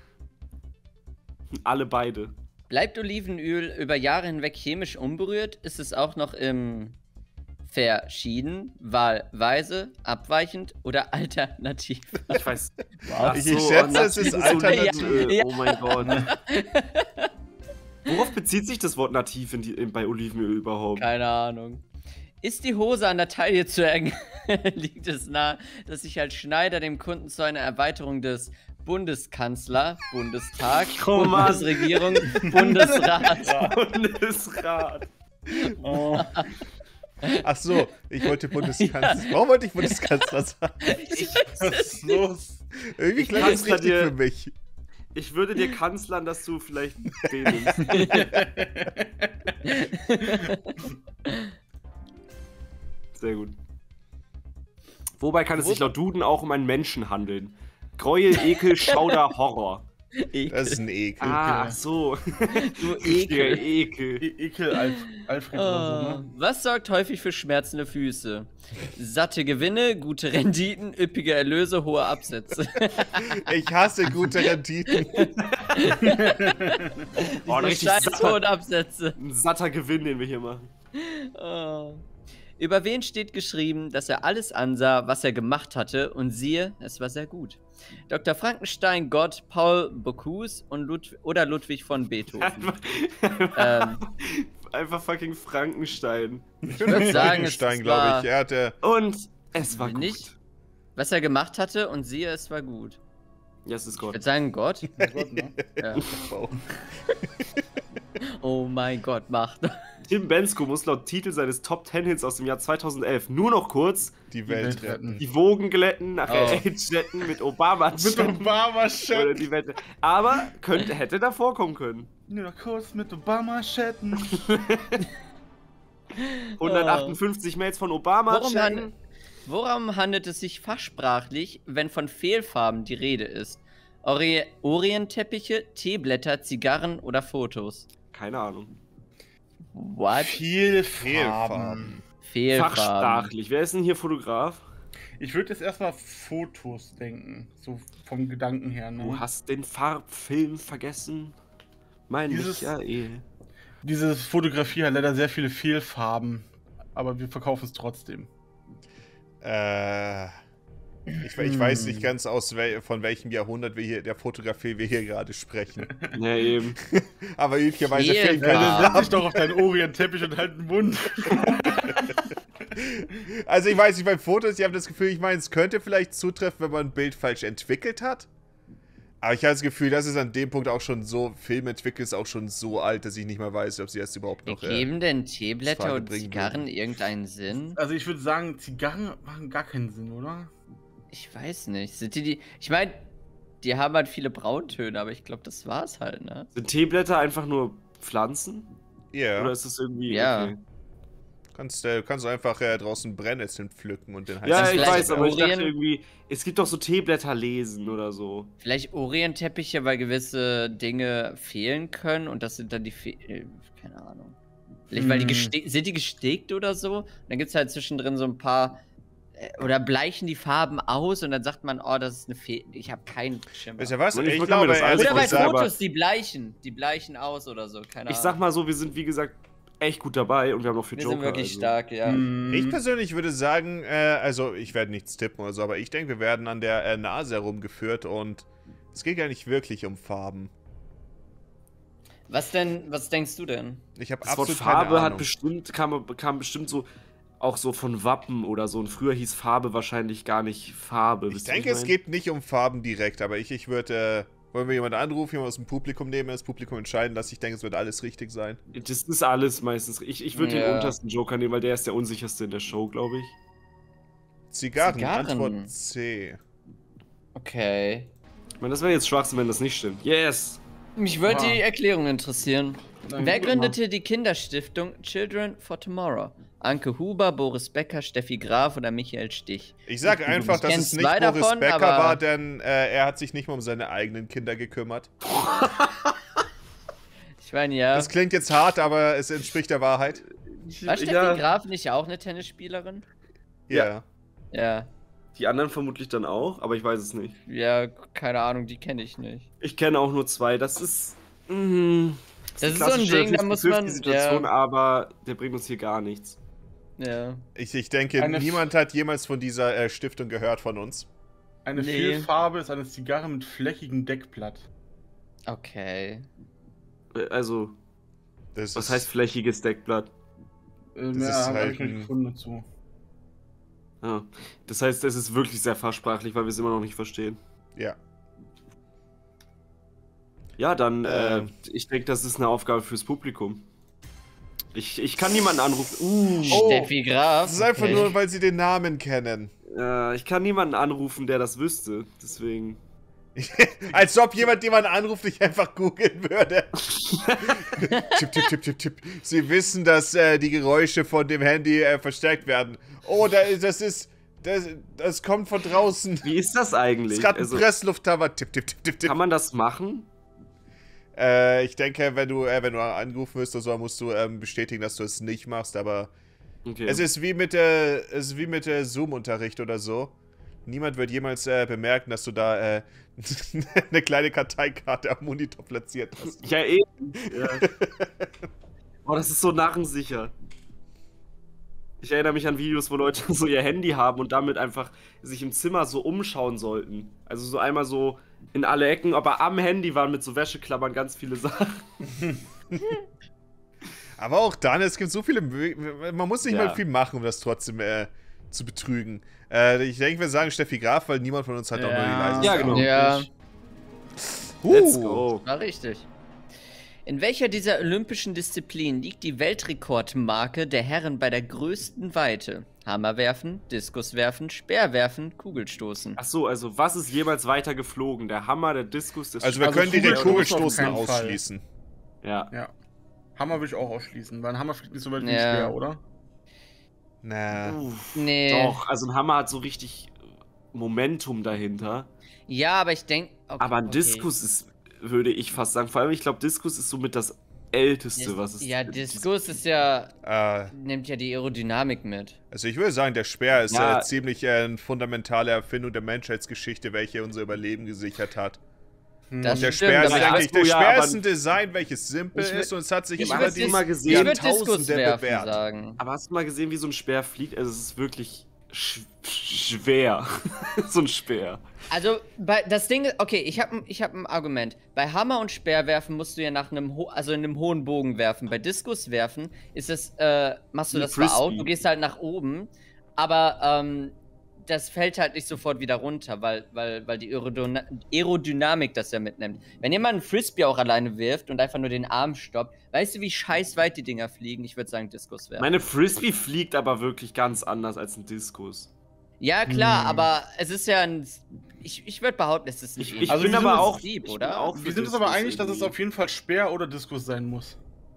Alle beide. Bleibt Olivenöl über Jahre hinweg chemisch unberührt, ist es auch noch im verschieden, wahlweise, abweichend oder alternativ. Ich weiß. Ach Ich- ich schätze, und es ist nativ alternativ. Olivenöl. Ja. Oh mein Gott. Worauf bezieht sich das Wort nativ in die, in, bei Olivenöl überhaupt? Keine Ahnung. Ist die Hose an der Taille zu eng, liegt es nahe, dass sich als Schneider dem Kunden zu einer Erweiterung des Bundeskanzler, Bundestag, Oh Mann. Bundesregierung, Bundesrat. Bundesrat. Oh. Ach so, ich wollte Bundeskanzler. Warum wollte ich Bundeskanzler sagen? Was ist los? Irgendwie klang das Kanzler richtig dir- für mich. Ich würde dir kanzlern, dass du vielleicht den nimmst. Sehr gut. Wobei kann es sich laut Duden auch um einen Menschen handeln? Gräuel, Ekel, Schauder, Horror. Das ist ein Ekel. Ah, ach so. Du Richtiger Ekel. Ekel. E Ekel Alf Alfred oder so, Oh, ne? was sorgt häufig für schmerzende Füße? Satte Gewinne, gute Renditen, üppige Erlöse, hohe Absätze. Ich hasse gute Renditen. Oh, ein Die richtig scheiß satter, hohen Absätze. ein satter Gewinn, den wir hier machen. Oh. Über wen steht geschrieben, dass er alles ansah, was er gemacht hatte, und siehe, es war sehr gut. Doktor Frankenstein, Gott, Paul Bocuse und Lud oder Ludwig von Beethoven. Einfach, ähm, einfach fucking Frankenstein. Ich würd sagen, es Frankenstein, war- glaube ich. Er hatte. Und es war gut. Nicht? Was er gemacht hatte, und siehe, es war gut. Ja, es ist Ich Gott. würde sagen Gott. Oh Gott, ne? Ja. Wow. Oh mein Gott, macht. Tim Bensko muss laut Titel seines Top zehn Hits aus dem Jahr zweitausendelf nur noch kurz Die Welt Welt retten. die Wogen glätten, nach Oh. L A jetten mit Obama Mit chatten Obama oder chatten. die Welt. Aber könnte, hätte da vorkommen können. Nur noch kurz mit Obama chatten. hundertachtundfünfzig Mails von Obama Worum, chatten. han worum handelt es sich fachsprachlich, wenn von Fehlfarben die Rede ist? Ori Orientteppiche, Teeblätter, Zigarren oder Fotos? Keine Ahnung. What? Viel Fehlfarben. Farben. Fehlfarben. Fachsprachlich. Wer ist denn hier Fotograf? Ich würde jetzt erstmal Fotos denken. So vom Gedanken her, ne? Du hast den Farbfilm vergessen. Mein Dieses- Michael. Diese Fotografie hat leider sehr viele Fehlfarben. Aber wir verkaufen es trotzdem. Äh. Ich, ich weiß nicht ganz aus wel von welchem Jahrhundert wir hier der Fotografie wir hier gerade sprechen. Ja, eben. Aber üblicherweise Fehlfarben. fehlen Ja, keine dann setz dich Farben. doch auf deinen Orientteppich und halt den Mund. Also ich weiß nicht, bei Fotos, ich habe das Gefühl, ich meine, es könnte vielleicht zutreffen, wenn man ein Bild falsch entwickelt hat. Aber ich habe das Gefühl, das ist an dem Punkt auch schon so, Film entwickelt ist auch schon so alt, dass ich nicht mehr weiß, ob sie das überhaupt noch... Äh, Geben denn Teeblätter Frage und bringen Zigarren würden. irgendeinen Sinn? Also ich würde sagen, Zigarren machen gar keinen Sinn, oder? Ich weiß nicht. Sind die die. Ich meine, die haben halt viele Brauntöne, aber ich glaube, das war's halt, ne? Sind Teeblätter einfach nur Pflanzen? Ja, Oder ist das irgendwie. Ja. Okay. Kannst, äh, kannst du einfach äh, draußen Brennnesseln pflücken und den halt. Ja, Also ich vielleicht weiß, aber ich dachte Orient- irgendwie, es gibt doch so Teeblätter lesen oder so. Vielleicht Orientteppiche, weil gewisse Dinge fehlen können und das sind dann die Fe äh, keine Ahnung. Vielleicht, weil die Hm. geste sind die gestickt oder so? Und dann gibt es halt zwischendrin so ein paar äh, oder bleichen die Farben aus und dann sagt man, oh, das ist eine Fe Ich habe keinen Schimmer. Wisst ihr was? Ich Ich, kann glaube, mir das alles ehrlich Oder bei ich sag, Fotos, die bleichen. Die bleichen aus oder so. Keine Ich Ahnung. sag mal so, wir sind wie gesagt echt gut dabei und wir haben noch viel wir Joker. sind wirklich also. stark, ja. Hm. Ich persönlich würde sagen, äh, also ich werde nichts tippen oder so, aber ich denke, wir werden an der äh, Nase herumgeführt und es geht gar nicht wirklich um Farben. Was denn, was denkst du denn? Ich habe Das Wort absolut Farbe keine hat Ahnung. bestimmt, kam, kam bestimmt so auch so von Wappen oder so. Und früher hieß Farbe wahrscheinlich gar nicht Farbe. Ich wisst ihr, denke, wie es mein? geht nicht um Farben direkt, aber ich, ich würde, äh, wollen wir jemanden anrufen, jemanden aus dem Publikum nehmen, das Publikum entscheiden lassen. Ich denke, es wird alles richtig sein. Das ist alles meistens. Ich, ich würde Ja. den untersten Joker nehmen, weil der ist der unsicherste in der Show, glaube ich. Zigarren, Zigarren. Antwort C. Okay. Ich meine, das wäre jetzt Schwachsinn, wenn das nicht stimmt. Yes! Mich würde Wow. die Erklärung interessieren. Dann Wer guck gründete die Kinderstiftung Children for Tomorrow? Anke Huber, Boris Becker, Steffi Graf oder Michael Stich? Ich sage einfach, Ich dass kenn es nicht zwei Boris davon, Becker aber- war, denn äh, er hat sich nicht mal um seine eigenen Kinder gekümmert. Ich meine, ja. Das klingt jetzt hart, aber es entspricht der Wahrheit. War Steffi ja, Graf nicht auch eine Tennisspielerin? Ja. Ja. die anderen vermutlich dann auch, aber ich weiß es nicht. Ja, keine Ahnung, die kenne ich nicht. Ich kenne auch nur zwei. Das ist. Mh, Das ist so ein klassische Ding, da muss man- fünfzig-fünfzig-Situation, ja. aber der bringt uns hier gar nichts. Ja. Ich, ich denke, Eine- niemand hat jemals von dieser äh, Stiftung gehört von uns. Eine Nee. Vielfarbe ist eine Zigarre mit flächigem Deckblatt. Okay. Äh, Also, Das was ist, heißt flächiges Deckblatt? Äh, Das mehr ist habe halt ich nicht ein- gefunden dazu. Ja. Das heißt, es ist wirklich sehr fachsprachlich, weil wir es immer noch nicht verstehen. Ja. Ja, dann, äh, Ähm. ich denke, das ist eine Aufgabe fürs Publikum. Ich, ich kann niemanden anrufen. Uh, Oh, Steffi Graf. Das ist einfach okay. nur, weil sie den Namen kennen. äh, ich kann niemanden anrufen, der das wüsste. Deswegen. Als ob jemand jemanden anruft, ich einfach googeln würde. tipp, tipp, tipp, tipp, tipp. Sie wissen, dass äh, die Geräusche von dem Handy äh, verstärkt werden. Oh, da, das ist. Das, das kommt von draußen. Wie ist das Das eigentlich? ist gerade ein Also, Presslufthammer. Tipp, tipp, tipp, tipp, tipp. kann man das machen? Äh, ich denke, wenn du, äh, wenn du angerufen wirst oder so, musst du ähm, bestätigen, dass du es nicht machst, aber Okay. es ist wie mit der, es ist wie mit der Zoom-Unterricht oder so. Niemand wird jemals äh, bemerken, dass du da äh, eine kleine Karteikarte am Monitor platziert hast. Ja, eben. Ja. Oh, das ist so narrensicher. Ich erinnere mich an Videos, wo Leute so ihr Handy haben und damit einfach sich im Zimmer so umschauen sollten. Also so einmal so in alle Ecken, aber am Handy waren mit so Wäscheklammern ganz viele Sachen. Aber auch dann, es gibt so viele Möglichkeiten. Man muss nicht Ja. mal viel machen, um das trotzdem äh, zu betrügen. Äh, ich denke, wir sagen Steffi Graf, weil niemand von uns hat auch nur die leise Ja, genau. Ja, Uh, Let's go. war richtig. In welcher dieser olympischen Disziplinen liegt die Weltrekordmarke der Herren bei der größten Weite? Hammerwerfen, Diskuswerfen, Speerwerfen, Kugelstoßen. Ach so, also was ist jemals weiter geflogen? Der Hammer, der Diskus, das Also wir Also können direkt Kugelstoßen auf Kugelstoßen keinen Fall. ausschließen. Ja. Ja. Hammer will ich auch ausschließen, weil ein Hammer fliegt nicht so weit wie ein Ja. Speer, oder? Na. Uff, Nee. Doch, also ein Hammer hat so richtig Momentum dahinter. Ja, aber ich denke. Okay, Aber ein okay. Diskus ist, würde ich fast sagen, vor allem ich glaube, Diskus ist somit das älteste, Dis- was es Ja, gibt. Diskus ist ja. Äh, Nimmt ja die Aerodynamik mit. also ich würde sagen, der Speer ist Ja. äh, ziemlich äh, eine fundamentale Erfindung der Menschheitsgeschichte, welche unser Überleben gesichert hat. Das Und der stimmt, Speer ist aber eigentlich, ich- der oh ja, Speer aber- ist ein Design, welches simpel Ich wür- ist und es hat sich Ich über würd die dis- mal gesehen- ich würd Jahrtausende Diskuswerfen bewährt. sagen. Aber hast du mal gesehen, wie so ein Speer fliegt? Also es ist wirklich sch schwer. so ein Speer. Also, bei, das Ding ist, okay, ich habe ich hab ein Argument. Bei Hammer und Speerwerfen musst du ja nach einem, ho also in einem hohen Bogen werfen. Bei Diskuswerfen ist es, äh, machst du Ein das zwar auch, Frisbee. du gehst halt nach oben, aber, ähm, das fällt halt nicht sofort wieder runter, weil, weil, weil die Aerodyna Aerodynamik das ja mitnimmt. Wenn jemand einen Frisbee auch alleine wirft und einfach nur den Arm stoppt, weißt du, wie scheiß weit die Dinger fliegen? Ich würde sagen Diskuswerfen. Meine Frisbee fliegt aber wirklich ganz anders als ein Diskus. Ja, klar, Hm. aber es ist ja ein. Ich, ich würde behaupten, es ist ein Ich, ich Also bin wir aber sind auch, Dieb, ich oder? bin auch für Wir sind uns aber Diskus einig, dass es irgendwie. auf jeden Fall Speer oder Diskus sein muss.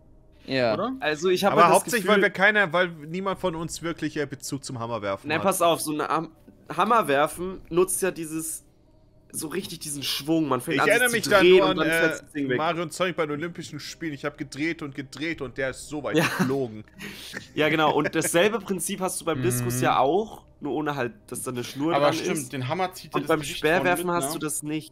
Ja. oder? Also ich habe Aber halt das hauptsächlich, Gefühl, weil wir keiner, weil niemand von uns wirklich äh, Bezug zum Hammerwerfen Nein, hat. pass auf, so eine Ham Hammerwerfen nutzt ja dieses, so richtig diesen Schwung. Man fängt Ich an, erinnere sich mich zu da drehen nur und an dann äh, fällt das Ding weg. Mario und Sonic bei den Olympischen Spielen. Ich habe gedreht und gedreht und der ist so weit Ja. geflogen. Ja, genau. Und dasselbe Prinzip hast du beim Diskus Mhm. ja auch, nur ohne halt, dass da eine Schnur Aber dran stimmt, ist. den Hammer zieht er Und das beim Gewicht Speerwerfen vorne mit, hast ne? du das nicht.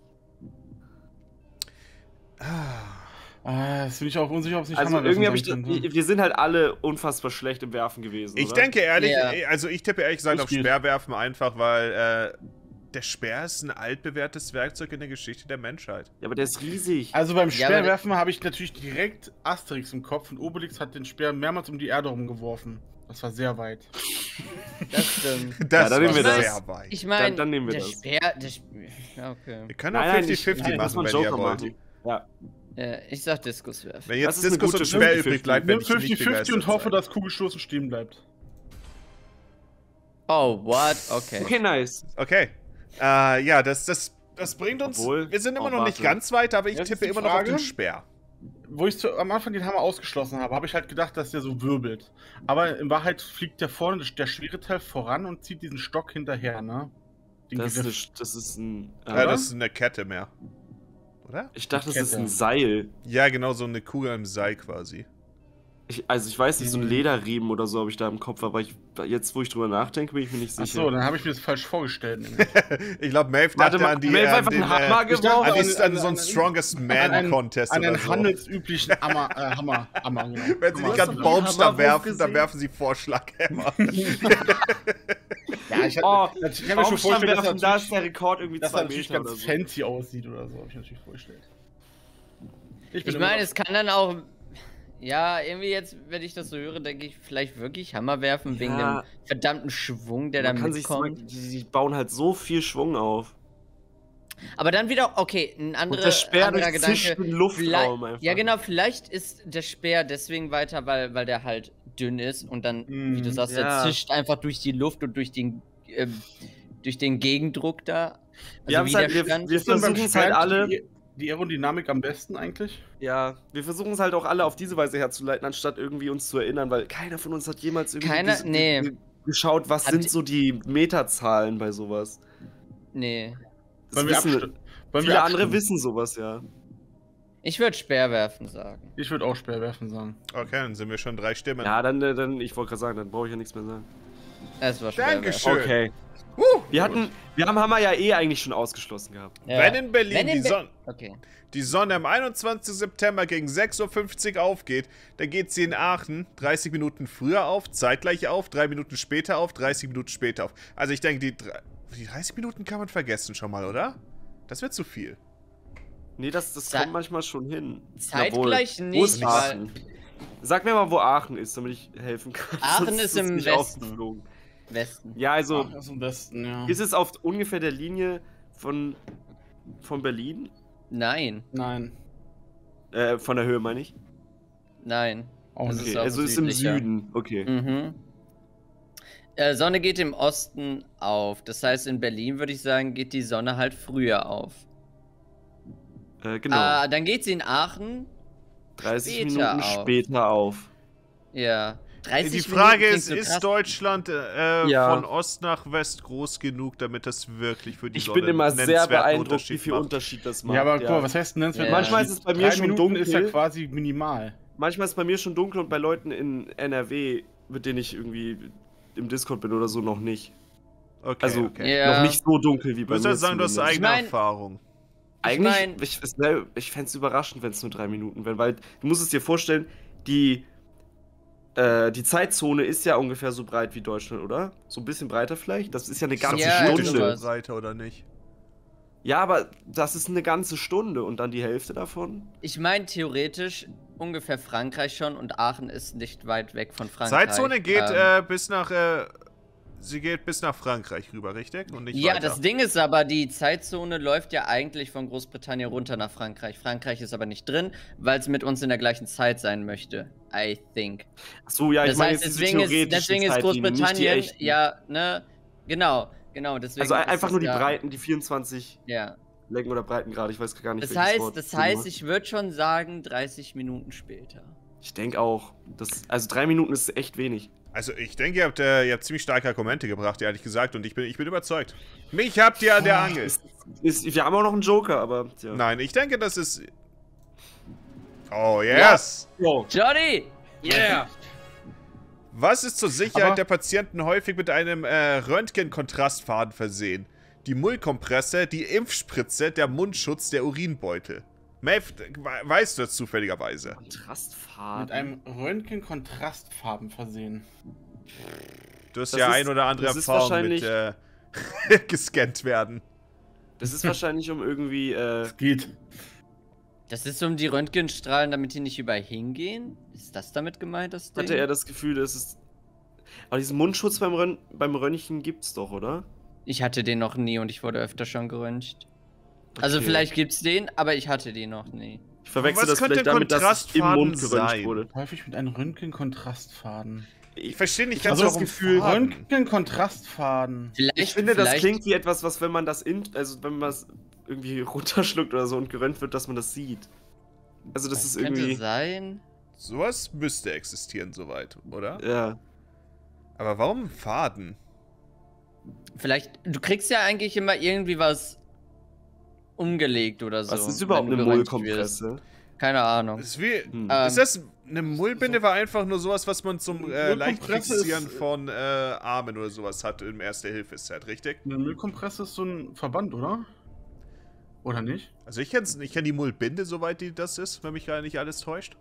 Ah, das bin ich auch unsicher, ob es nicht Also Hammerwerfen irgendwie habe ich, sein da- könnte. wir sind halt alle unfassbar schlecht im Werfen gewesen, Ich oder? denke ehrlich, Ja. äh, also ich tippe ehrlich gesagt Das auf geht. Speerwerfen einfach, weil äh, der Speer ist ein altbewährtes Werkzeug in der Geschichte der Menschheit. Ja, aber der ist riesig. Also beim Ja, aber Speerwerfen habe ich natürlich direkt Asterix im Kopf und Obelix hat den Speer mehrmals um die Erde rumgeworfen. Das war sehr weit. Das stimmt. Das dann nehmen war wir sehr das. weit. Ich meine, Dann- dann nehmen wir der das. Speer, der Speer, ja, okay. Wir können auch Nein, nein, fünfzig fünfzig nein, muss machen, man wenn ihr Joker wollt. machen. Ja. Ja, ich sag Diskus werfen. Wenn Das jetzt ist eine Diskus gute und Speer fünfzig übrig fünfzig. bleibt, Nimm werde ich nicht fünfzig fünfzig und begeistert hoffe, sein. dass Kugelstoßen stehen bleibt. Oh, what? Okay. Okay, nice. Okay. Äh, ja, das, das, das bringt uns. Obwohl- wir sind immer oh, noch nicht warte. ganz weit, aber ich Jetzt tippe die immer noch auf Frage. den Speer. Wo ich zu, am Anfang den Hammer ausgeschlossen habe, habe ich halt gedacht, dass der so wirbelt. Aber in Wahrheit fliegt der vorne, der schwere Teil voran und zieht diesen Stock hinterher, ne? Den Das ist, eine, Griff. das ist ein. Äh, Ja, das ist eine Kette mehr. Oder? ich dachte, das ist Kette. ein Seil. Ja, genau, so eine Kugel im Seil quasi. Ich, also ich weiß nicht, so ein Mhm. Lederriemen oder so habe ich da im Kopf, aber ich, jetzt, wo ich drüber nachdenke, bin ich mir nicht sicher. Achso, dann habe ich mir das falsch vorgestellt. nämlich. Ich glaube, Maeve Warte dachte mal, an die. Maeve an einfach den, einen Hammer äh, geworfen? an, an- die, an an- so einen an- Strongest an Man einen- Contest An oder einen so. handelsüblichen Hammer, äh, Hammer, Hammer, genau. Wenn sie nicht Hammer. gerade einen Baumstamm Hammerwurf werfen, dann gesehen? werfen sie Vorschlaghämmer. Ja, ich Oh, habe ich hab mir schon vorgestellt, dass, Baumstammwerfen, er da ist der natürlich- Rekord irgendwie dass er zwei natürlich Meter ganz oder so. fancy aussieht oder so, habe ich natürlich vorgestellt. Ich bin meine, immer- es kann dann auch. Ja, irgendwie jetzt, wenn ich das so höre, denke ich vielleicht wirklich Hammer werfen wegen Ja. dem verdammten Schwung, der Man da kann sich so, mitkommt. die, die bauen halt so viel Schwung auf. Aber dann wieder, okay, ein Und anderer, der Speer anderer durchzischt Gedanke. den Luftraum Vielleicht, einfach. ja, genau, vielleicht ist der Speer deswegen weiter, weil, weil der halt dünn ist und dann, wie du Mhm, sagst, ja. der zischt einfach durch die Luft und durch den, ähm, durch den Gegendruck da. Wir haben's halt- wir- Widerstand. wir Ist denn beim versuchen es Speer halt alle. Die, die Aerodynamik am besten eigentlich? Ja, wir versuchen es halt auch alle auf diese Weise herzuleiten, anstatt irgendwie uns zu erinnern, weil keiner von uns hat jemals irgendwie Keiner- ges- nee. ge- geschaut, was Hat- sind so die Meterzahlen bei sowas. Nee. Das Wollen wir wissen, abstimmen? Wollen viele wir andere abstimmen? wissen sowas, ja. Ich würde Speer werfen sagen. Ich würde auch Speer werfen sagen. Okay, dann sind wir schon drei Stimmen. Ja, dann, äh, dann ich wollte gerade sagen, dann brauche ich ja nichts mehr sagen. Es war Speer Dankeschön. werfen. Schön. Okay. Huh, Wir hatten, wir haben Hammer ja eh eigentlich schon ausgeschlossen gehabt. Ja. Wenn in Berlin Wenn in die, Be- Sonne, Okay. die Sonne am einundzwanzigsten September gegen sechs Uhr fünfzig aufgeht, dann geht sie in Aachen dreißig Minuten früher auf, zeitgleich auf, drei Minuten später auf, dreißig Minuten später auf. Also ich denke, die, dr- die dreißig Minuten kann man vergessen schon mal, oder? Das wird zu viel. Nee, das, das Ze- kommt manchmal schon hin. Zeitgleich Jawohl. nicht, Wo ist weil- Aachen? Sag mir mal, wo Aachen ist, damit ich helfen kann. Aachen Sonst ist im nicht Westen. aufgeflogen. Westen. Ja, also Ach, das ist am besten, ja. ist es auf ungefähr der Linie von, von Berlin? Nein. Nein, Äh, von der Höhe meine ich. Nein. auch Das nicht. ist Okay, auch also ist im südlicher. Süden. Okay. Mhm. Äh, Sonne geht im Osten auf. Das heißt, in Berlin würde ich sagen, geht die Sonne halt früher auf. Äh, genau. Ah, dann geht sie in Aachen. dreißig später Minuten auf. später auf. Ja. dreißig Die Frage Minuten ist, klingt so ist krass. Deutschland äh, Ja. von Ost nach West groß genug, damit das wirklich für die Ich Sonne bin immer einen sehr nennenswerten beeindruckt, wie Unterschied viel macht. Unterschied das macht. Ja, aber guck mal, was heißt denn das? Ja. Manchmal ist es bei mir Drei schon Minuten ist ja dunkel. quasi minimal. Manchmal ist es bei mir schon dunkel und bei Leuten in N R W, mit denen ich irgendwie im Discord bin oder so, noch nicht. Okay, Also, okay. Ja. Noch nicht so dunkel wie Du bei musst mir. halt sagen, du hast zumindest. eigene Ich mein- Erfahrung. Eigentlich, mein- ich, ich, ich fände es überraschend, wenn es nur drei Minuten wären, weil du musst es dir vorstellen, die, äh, die Zeitzone ist ja ungefähr so breit wie Deutschland, oder? So ein bisschen breiter vielleicht? Das ist ja eine Ist doch ganze Ja, bestimmt Stunde. sowas. breiter, oder nicht? Ja, aber das ist eine ganze Stunde und dann die Hälfte davon? Ich meine, theoretisch ungefähr Frankreich schon und Aachen ist nicht weit weg von Frankreich. Zeitzone geht Ähm, äh, bis nach, äh, sie geht bis nach Frankreich rüber, richtig? Und nicht Ja, weiter. das Ding ist aber, die Zeitzone läuft ja eigentlich von Großbritannien runter nach Frankreich. Frankreich ist aber nicht drin, weil es mit uns in der gleichen Zeit sein möchte. I think. Ach so, ja, ich Das meine heißt, jetzt diese deswegen ist, theoretischen deswegen ist Zeitlinien, nicht die Großbritannien, echten. ja, ne, genau, genau, deswegen Also ist einfach es nur die ja, Breiten, die vierundzwanzig Ja. Längen oder Breitengrade, ich weiß gar nicht, Das welches heißt, Wort das Sinn heißt, macht. ich würde schon sagen, dreißig Minuten später. Ich denke auch. Das, also drei Minuten ist echt wenig. Also ich denke, ihr habt, äh, ihr habt ziemlich starke Argumente gebracht, ehrlich gesagt, und ich bin, ich bin überzeugt. Mich habt ihr an der Angel. Ist, ist, wir haben auch noch einen Joker, aber tja. Nein, ich denke, das ist... Oh, yes! Jo. Johnny! Yeah! Was ist zur Sicherheit Aber- der Patienten häufig mit einem äh, Röntgen-Kontrastfaden versehen? Die Mullkompresse, die Impfspritze, der Mundschutz, der Urinbeutel. Maeve, weißt du das zufälligerweise? Kontrastfarben. Mit einem Röntgen-Kontrastfarben versehen. Du hast Das ja ist- ein oder andere das ist Erfahrung mit äh, gescannt werden. Das ist wahrscheinlich um irgendwie, äh, Es geht. Das ist um die Röntgenstrahlen, damit die nicht überall hingehen? Ist das damit gemeint, das Ding? hatte er das Gefühl, dass es. Aber diesen Mundschutz beim, Rön beim Röntgen gibt's doch, oder? Ich hatte den noch nie und ich wurde öfter schon geröntgt. Also Okay. vielleicht gibt's den, aber ich hatte den noch nie. Ich verwechsel Was das könnte vielleicht damit, dass ich im Kontrastfaden Mund geröntgt sein? wurde. Häufig mit einem Röntgen-Kontrastfaden. Ich verstehe nicht Ich ganz, hab das warum Gefühl, Faden. Röntgen-Kontrastfaden. Vielleicht, Ich finde, das vielleicht, klingt wie etwas, was, wenn man das in, also wenn man es irgendwie runterschluckt oder so und geröntgt wird, dass man das sieht. Also das, das ist könnte irgendwie. sein. Sowas müsste existieren soweit, oder? Ja. Aber warum Faden? Vielleicht, du kriegst ja eigentlich immer irgendwie was umgelegt oder so. Was ist überhaupt wenn eine du geröntgt wirst. Mullkompresse? Keine Ahnung. Das ist, wie, Hm. Ähm, ist das eine Mullbinde? War einfach nur sowas, was man zum äh, leicht Mullkompresse Fixieren ist- von äh, Armen oder sowas hat im Erste-Hilfe-Set, richtig? Eine Müllkompresse ist so ein Verband, oder? Oder nicht? Also ich kenne ich kenn die Mullbinde, soweit die das ist, wenn mich gerade nicht alles täuscht.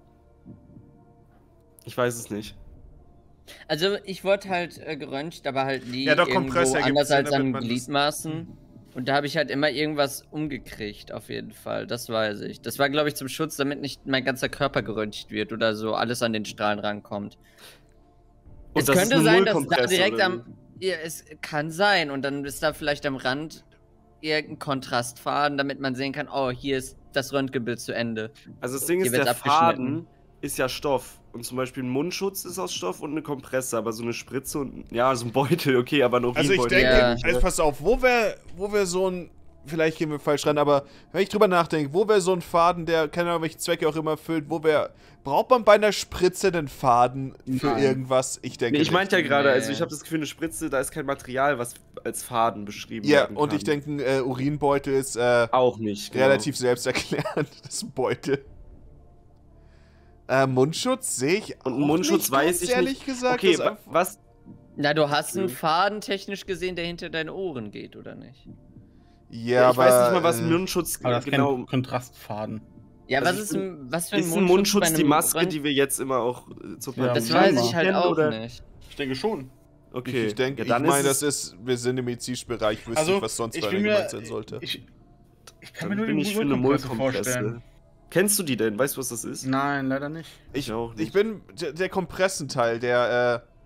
Ich weiß es nicht. Also ich wurde halt äh, geröntgt, aber halt nie Ja, doch, irgendwo Kompressor gibt's anders ja, als damit an man das- Gliedmaßen. Und da habe ich halt immer irgendwas umgekriegt, auf jeden Fall. Das weiß ich. Das war, glaube ich, zum Schutz, damit nicht mein ganzer Körper geröntgt wird oder so alles an den Strahlen rankommt. Und es das ist könnte eine sein, dass da Mullkompresse, direkt oder am... Ja, es kann sein. Und dann ist da vielleicht am Rand irgendein Kontrastfaden, damit man sehen kann, oh, hier ist das Röntgenbild zu Ende. Also das Ding Hier ist, wird's der abgeschnitten. Faden ist ja Stoff. Und zum Beispiel ein Mundschutz ist aus Stoff und eine Kompresse, aber so eine Spritze und. Ja, so ein Beutel, okay, aber ein Also ich Urinbeutel. denke, Ja. also pass auf, wo wäre wo wär so ein, vielleicht gehen wir falsch ran, aber wenn ich drüber nachdenke, wo wäre so ein Faden, der keine Ahnung, welche Zwecke auch immer erfüllt, wo wäre, braucht man bei einer Spritze den Faden für Nein. irgendwas? Ich denke Nee, ich meinte ja nicht. gerade, Nee. also ich habe das Gefühl, eine Spritze, da ist kein Material, was als Faden beschrieben Ja, werden kann. und ich denke, ein äh, Urinbeutel ist äh, Auch nicht. Genau. relativ selbsterklärend, das ist ein Beutel. Äh, Mundschutz sehe ich Und auch einen Mundschutz nicht, weiß ganz ich ehrlich nicht. gesagt. Okay, das wa- einfach- was? Na, du hast einen Ja. Faden technisch gesehen, der hinter deinen Ohren geht, oder nicht? Ja, Ja, ich aber, weiß nicht mal, was ein äh, Mundschutz Aber das ist genau. kein Kontrastfaden. Ja, Also was ich ist ein, was für ein Ist Mundschutz, ein Mundschutz bei die einem Maske, Röntgen- die wir jetzt immer auch äh, zur Ja, Das scheinbar. weiß ich halt kennen, auch oder? nicht. Ich denke schon. Okay. Ich, ich denke, ja, dann ich meine, ist das es, ist, wir sind im medizinischen Bereich, wüsste Also, ich, was sonst ich bei bin mir mir, gemeint sein sollte. ich, ich kann dann mir nur bin die ich für eine Mullkompresse Mullkompresse. vorstellen. Kennst du die denn? Weißt du, was das ist? Nein, leider nicht. Ich auch Ich nicht. bin der, der Kompressenteil, der, äh,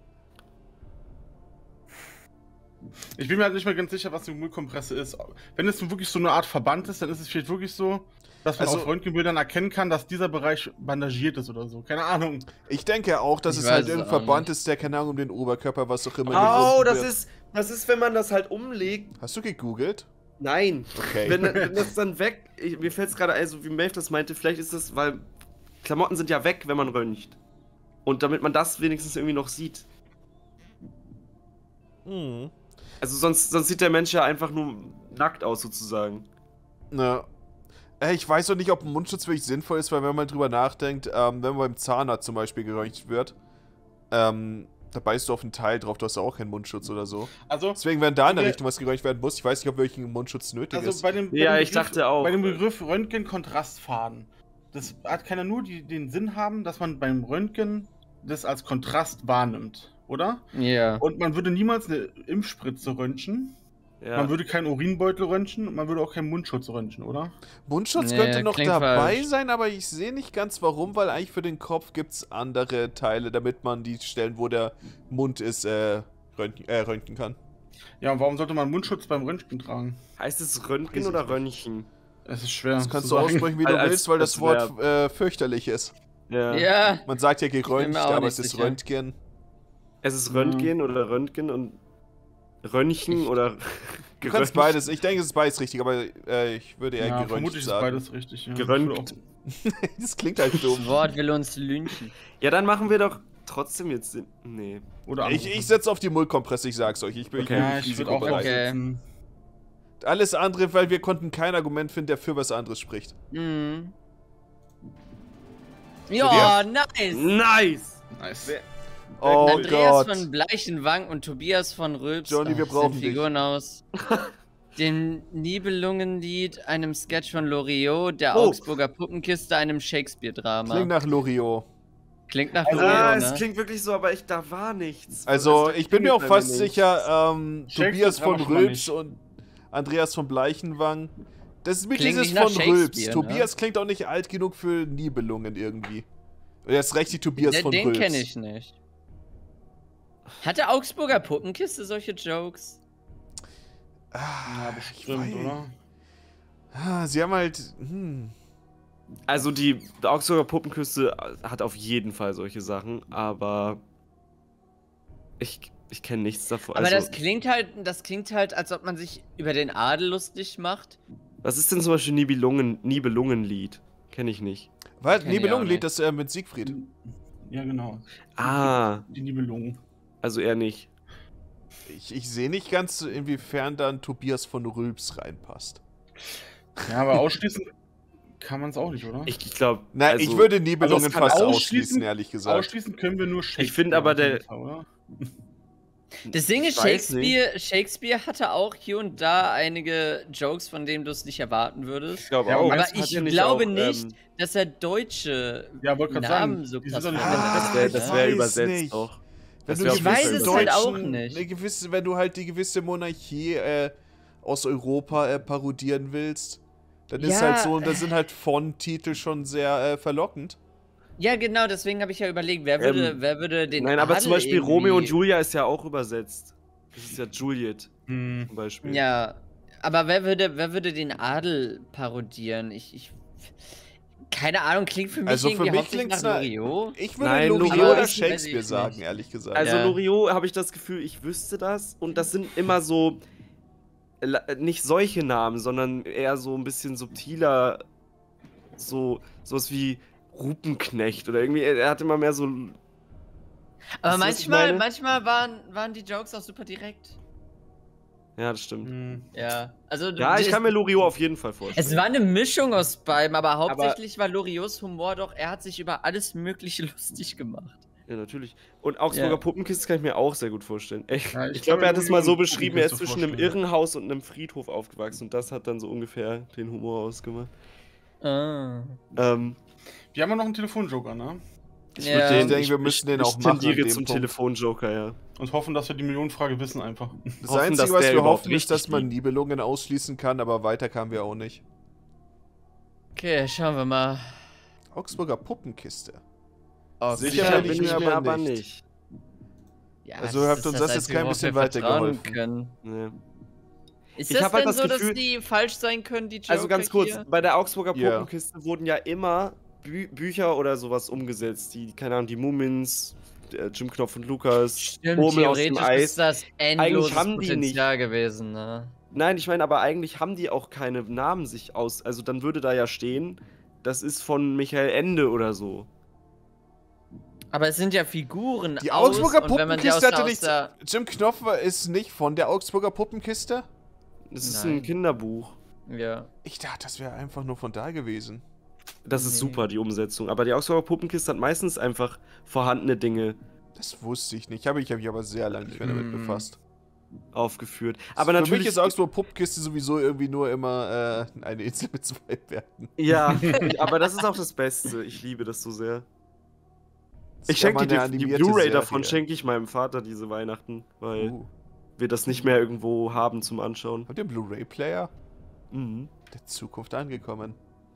Ich bin mir halt nicht mehr ganz sicher, was die Mullkompresse ist. Wenn es wirklich so eine Art Verband ist, dann ist es vielleicht wirklich so, dass man Also- auf Röntgenbildern erkennen kann, dass dieser Bereich bandagiert ist oder so. Keine Ahnung. ich denke auch, dass Ich es weiß halt es irgendein auch Verband nicht. ist, der, keine Ahnung, um den Oberkörper, was auch immer. Oh, gebunden das wird. ist, das ist, wenn man das halt umlegt. Hast du gegoogelt? Nein. Okay. Wenn, wenn das dann weg, ich, mir fällt es gerade, also wie Maeve das meinte, vielleicht ist das, weil Klamotten sind ja weg, wenn man röntgt. Und damit man das wenigstens irgendwie noch sieht. Hm. Also sonst, sonst sieht der Mensch ja einfach nur nackt aus, sozusagen. Na. Äh, Ich weiß auch nicht, ob ein Mundschutz wirklich sinnvoll ist, weil wenn man drüber nachdenkt, ähm, wenn man beim Zahnarzt zum Beispiel geröntgt wird, ähm, da beißt du auf einen Teil drauf, du hast auch keinen Mundschutz oder so. Also, Deswegen, wenn da in der Okay. Richtung was geröntgt werden muss, ich weiß nicht, ob wirklich ein Mundschutz nötig also ist. bei dem, bei Ja, dem ich dachte auch. Bei dem Begriff Röntgen-Kontrastfaden. Das hat keiner nur die, den Sinn haben, dass man beim Röntgen das als Kontrast wahrnimmt, oder? Ja. Und man würde niemals eine Impfspritze röntgen. Ja. Man würde keinen Urinbeutel röntgen und man würde auch keinen Mundschutz röntgen, oder? Mundschutz Nee, könnte noch klingt dabei falsch. sein, aber ich sehe nicht ganz warum, weil eigentlich für den Kopf gibt es andere Teile, damit man die Stellen, wo der Mund ist, äh, röntgen, äh, röntgen kann. Ja, und warum sollte man Mundschutz beim Röntgen tragen? Heißt es Röntgen Weiß ich oder nicht. Röntgen? Es ist schwer. Das kannst zu du sagen. aussprechen, wie du Als- willst, weil das als Wort äh, fürchterlich ist. Ja. Ja. Man sagt ja bin geröntgt, mir auch aber nicht es ist sicher. Röntgen. Es ist Röntgen oder Röntgen und Röntgen Ich- oder Du kannst beides. Ich denke, es ist beides richtig, aber äh, ich würde eher Ja, geröntgt vermutlich ist sagen. beides richtig. Ja. Geröntgt. Ich würde Das klingt halt dumm. Das Wort will uns lynchen. Ja, dann machen wir doch trotzdem jetzt den. Nee. auch- Oder Ich, ich setze auf die Mullkompresse, ich sag's euch. Ich bin, Okay. ich bin Ja, nicht ich würde auch risikobereit. Okay. aufsetzen. Alles andere, weil wir konnten kein Argument finden, der für was anderes spricht. Mhm. Ja, nice. Nice! Nice. Wer- Oh Andreas Gott. von Bleichenwang und Tobias von Rülps. Johnny, wir Ach, brauchen sind dich. Figuren aus dem Nibelungenlied, einem Sketch von Loriot, der Oh. Augsburger Puppenkiste, einem Shakespeare-Drama. Klingt nach Loriot. Klingt nach Ah, Loriot, es ne? klingt wirklich so, aber ich, da war nichts. Also, Also, ich bin mir auch klingelt bei fast mir nichts. sicher, ähm, Shakespeare Tobias von haben wir schon mal Rülps nicht. und Andreas von Bleichenwang. Das ist mit Klingt dieses nicht nach von Rülps. Shakespeare, ne? Tobias klingt auch nicht alt genug für Nibelungen irgendwie. Und jetzt recht die Tobias Den, von den Rülps. kenne ich nicht. Hatte Augsburger Puppenkiste solche Jokes? Ah, Ja, ich bestimmt, weiß- oder? Ah, sie haben halt. Hm. Also die Augsburger Puppenküste hat auf jeden Fall solche Sachen, aber ich, ich kenne nichts davon. Aber also, das klingt halt, das klingt halt, als ob man sich über den Adel lustig macht. was ist denn zum Beispiel Nibelungen, Nibelungenlied? Kenne ich nicht. Was? Kenn ich auch Nibelungenlied, nicht. das äh, mit Siegfried. Ja, genau. Ah, Die Nibelungen. also eher nicht. Ich, ich sehe nicht ganz, inwiefern dann Tobias von Rülps reinpasst. Ja, aber ausschließen kann man es auch nicht, oder? Ich, ich glaube, Na, also, ich würde Nibelungen also es kann fast ausschließen- ausschließen, ehrlich gesagt. Ausschließen können wir nur Shakespeare. finde aber der- auf jeden Fall, oder? Das Ding ist, Ich weiß Shakespeare, Shakespeare hatte auch hier und da einige Jokes, von denen du es nicht erwarten würdest. ich glaube Ja, auch. aber Aber Hat ich ja glaube auch, nicht, ähm, dass er deutsche Ja, wollte gerade Namen sagen, so die krass sind doch nicht verwendet Ah, das hat. wäre ich das wär weiß übersetzt nicht. auch. Wenn Das du wär gewisse auf jeden Ich weiß es Fall halt Deutschen- auch nicht. Eine gewisse, wenn du halt die gewisse Monarchie äh, aus Europa äh, parodieren willst, dann ist Ja, halt so, und da sind halt Von-Titel schon sehr äh, verlockend. Ja, genau, deswegen habe ich ja überlegt, wer würde, Ähm, wer würde den Nein, aber Adel zum Beispiel irgendwie... Romeo und Julia ist ja auch übersetzt. Das ist ja Juliet Hm. zum Beispiel. Ja, aber wer würde, wer würde den Adel parodieren? Ich, ich... Keine Ahnung, klingt für mich Also für irgendwie mich hauptsächlich klingt's nach nach- Loriot. Ich würde Nein, Loriot Loriot oder ist- weiß Shakespeare ich sagen, nicht. ehrlich gesagt. Also Ja. Loriot habe ich das Gefühl, ich wüsste das. Und das sind immer so, la- nicht solche Namen, sondern eher so ein bisschen subtiler, so sowas wie Rupenknecht oder irgendwie, er er hat immer mehr so... Aber Weißt du, was ich manchmal, meine? manchmal waren, waren die Jokes auch super direkt. Ja, das stimmt. Hm. Ja, also... Ja, ich das- kann mir Loriot auf jeden Fall vorstellen. Es war eine Mischung aus beidem, aber hauptsächlich war Loriots Humor doch, er hat sich über alles Mögliche lustig gemacht. Ja, natürlich. Und Augsburger Ja. Puppenkiste kann ich mir auch sehr gut vorstellen. Ich, Ja, ich ich kann glaube, mir er hat es mal so Loriot beschrieben, er ist Puppenkiste zwischen einem vorstellen. Irrenhaus und einem Friedhof aufgewachsen und das hat dann so ungefähr den Humor ausgemacht. Ah. Ähm, Wir haben ja noch einen Telefonjoker, ne? ich Ja. würd Ich den, denke, wir müssen den auch ich machen an tendiere dem zum Punkt. Telefonjoker, ja. Und hoffen, dass wir die Millionenfrage wissen einfach. Das hoffen, Einzige, dass was der wir überhaupt hoffen, ist, dass richtig man liegt. Nibelungen ausschließen kann, aber weiter kamen wir auch nicht. Okay, schauen wir mal. Augsburger Puppenkiste. Oh, Sicher Sicher bin bin ich ich mir mir aber aber nicht. nicht. Ja, Also habt uns das jetzt Einzige, kein worauf bisschen wir vertrauen weitergeholfen. können. Nee. Ist Ich das hab halt denn das so, Gefühl- dass die falsch sein können, die Joker Also ganz kurz, hier? bei der Augsburger Ja. Puppenkiste wurden ja immer Bü Bücher oder sowas umgesetzt, die, keine Ahnung, die Mumins, äh, Jim Knopf und Lukas, Stimmt, Murmel aus dem theoretisch Eis. ist das endloses haben die Potenzial gewesen, ne? Nein, ich meine, aber eigentlich haben die auch keine Namen sich aus. Also dann würde da ja stehen, das ist von Michael Ende oder so. Aber es sind ja Figuren Die aus, Augsburger und wenn man die aus Puppenkiste der, hatte aus nichts. der, Jim Knopf ist nicht von der Augsburger Puppenkiste? Das ist Nein. ein Kinderbuch. ja. Ich dachte, das wäre einfach nur von da gewesen. Das ist Nee. super, die Umsetzung. Aber die Augsburger Puppenkiste hat meistens einfach vorhandene Dinge Das wusste ich nicht. Habe ich habe mich aber sehr lange nicht mehr damit Hm. befasst. aufgeführt. Aber Für natürlich mich ist Augsburger Puppenkiste sowieso irgendwie nur immer äh, eine Insel mit zwei Werten. Ja, aber das ist auch das Beste. Ich liebe das so sehr. Das Ich wär schenke mal dir eine die, die animierte Blu-ray Serie. davon, schenke ich meinem Vater diese Weihnachten, weil Uh. wir das nicht mehr irgendwo haben zum Anschauen. Habt ihr einen Blu-ray-Player? Mhm. Der Zukunft angekommen.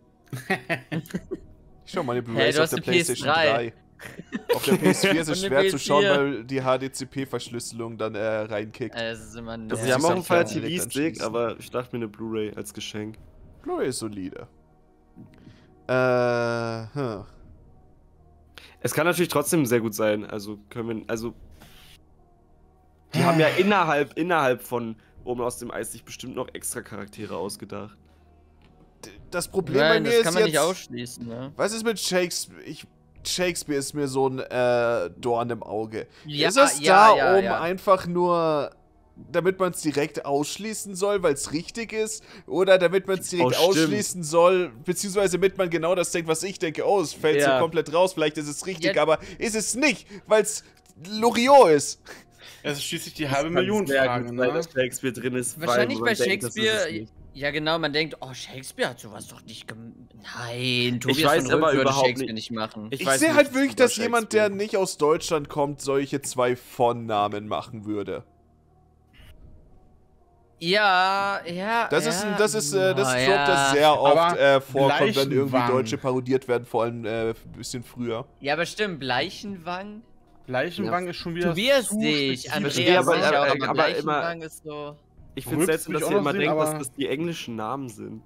Ich schau mal die Hey, Blu-rays du auf hast der eine P S PlayStation drei. drei. Auf der P S vier ist es Und eine schwer P zu S schauen, vier. weil die H D C P-Verschlüsselung dann äh, reinkickt. Es ist immer Also, Das wir ist haben sich auch dann einen Fire direkt T V-Stick, anschließen. aber ich dachte mir eine Blu-ray als Geschenk. Blu-ray ist solide. Äh, hm. Es kann natürlich trotzdem sehr gut sein. Also können wir. Also. Die haben ja innerhalb, innerhalb von Oben aus dem Eis sich bestimmt noch extra Charaktere ausgedacht. Das Problem Nein, bei mir das ist kann man jetzt, nicht ausschließen, ne? was ist mit Shakespeare? Ich, Shakespeare ist mir so ein äh, Dorn im Auge. Ja, ist es ja, da, ja, um ja. einfach nur, damit man es direkt ausschließen soll, weil es richtig ist? Oder damit man es direkt Oh, stimmt. ausschließen soll, beziehungsweise damit man genau das denkt, was ich denke, oh, es fällt Ja. so komplett raus, vielleicht ist es richtig, Ja. aber ist es nicht, weil es Loriot ist. Es ist schließlich die halbe Kann Million sehr Frage, gut sein, ne? dass Shakespeare drin ist. weil Wahrscheinlich man bei denkt, das ist es Shakespeare. nicht. Ja, genau, man denkt, oh, Shakespeare hat sowas doch nicht gemacht. Nein, Tobias weiß von Rülp aber würde überhaupt Shakespeare nicht- nicht machen. Ich Ich, weiß sehe nicht halt über wirklich, dass jemand, der Shakespeare. nicht aus Deutschland kommt, solche zwei Von-Namen machen würde. Ja, ja. Das ja. ist ein, das ist, äh, das ist ein Oh, Trope, das ja. sehr oft Aber äh, vorkommt, wenn irgendwie Leichenwang. Deutsche parodiert werden, vor allem äh, ein bisschen früher. Ja, aber stimmt, Bleichenwang. Leichenwang ist schon wieder Tobias zu sehe ich, spezifisch. Andreas verstehe aber- sicher, aber- aber, aber Bleichenwang immer- ist so. Ich finde es Rülps seltsam, will ich dass auch ihr noch immer sehen, denkt, dass aber- das die englischen Namen sind.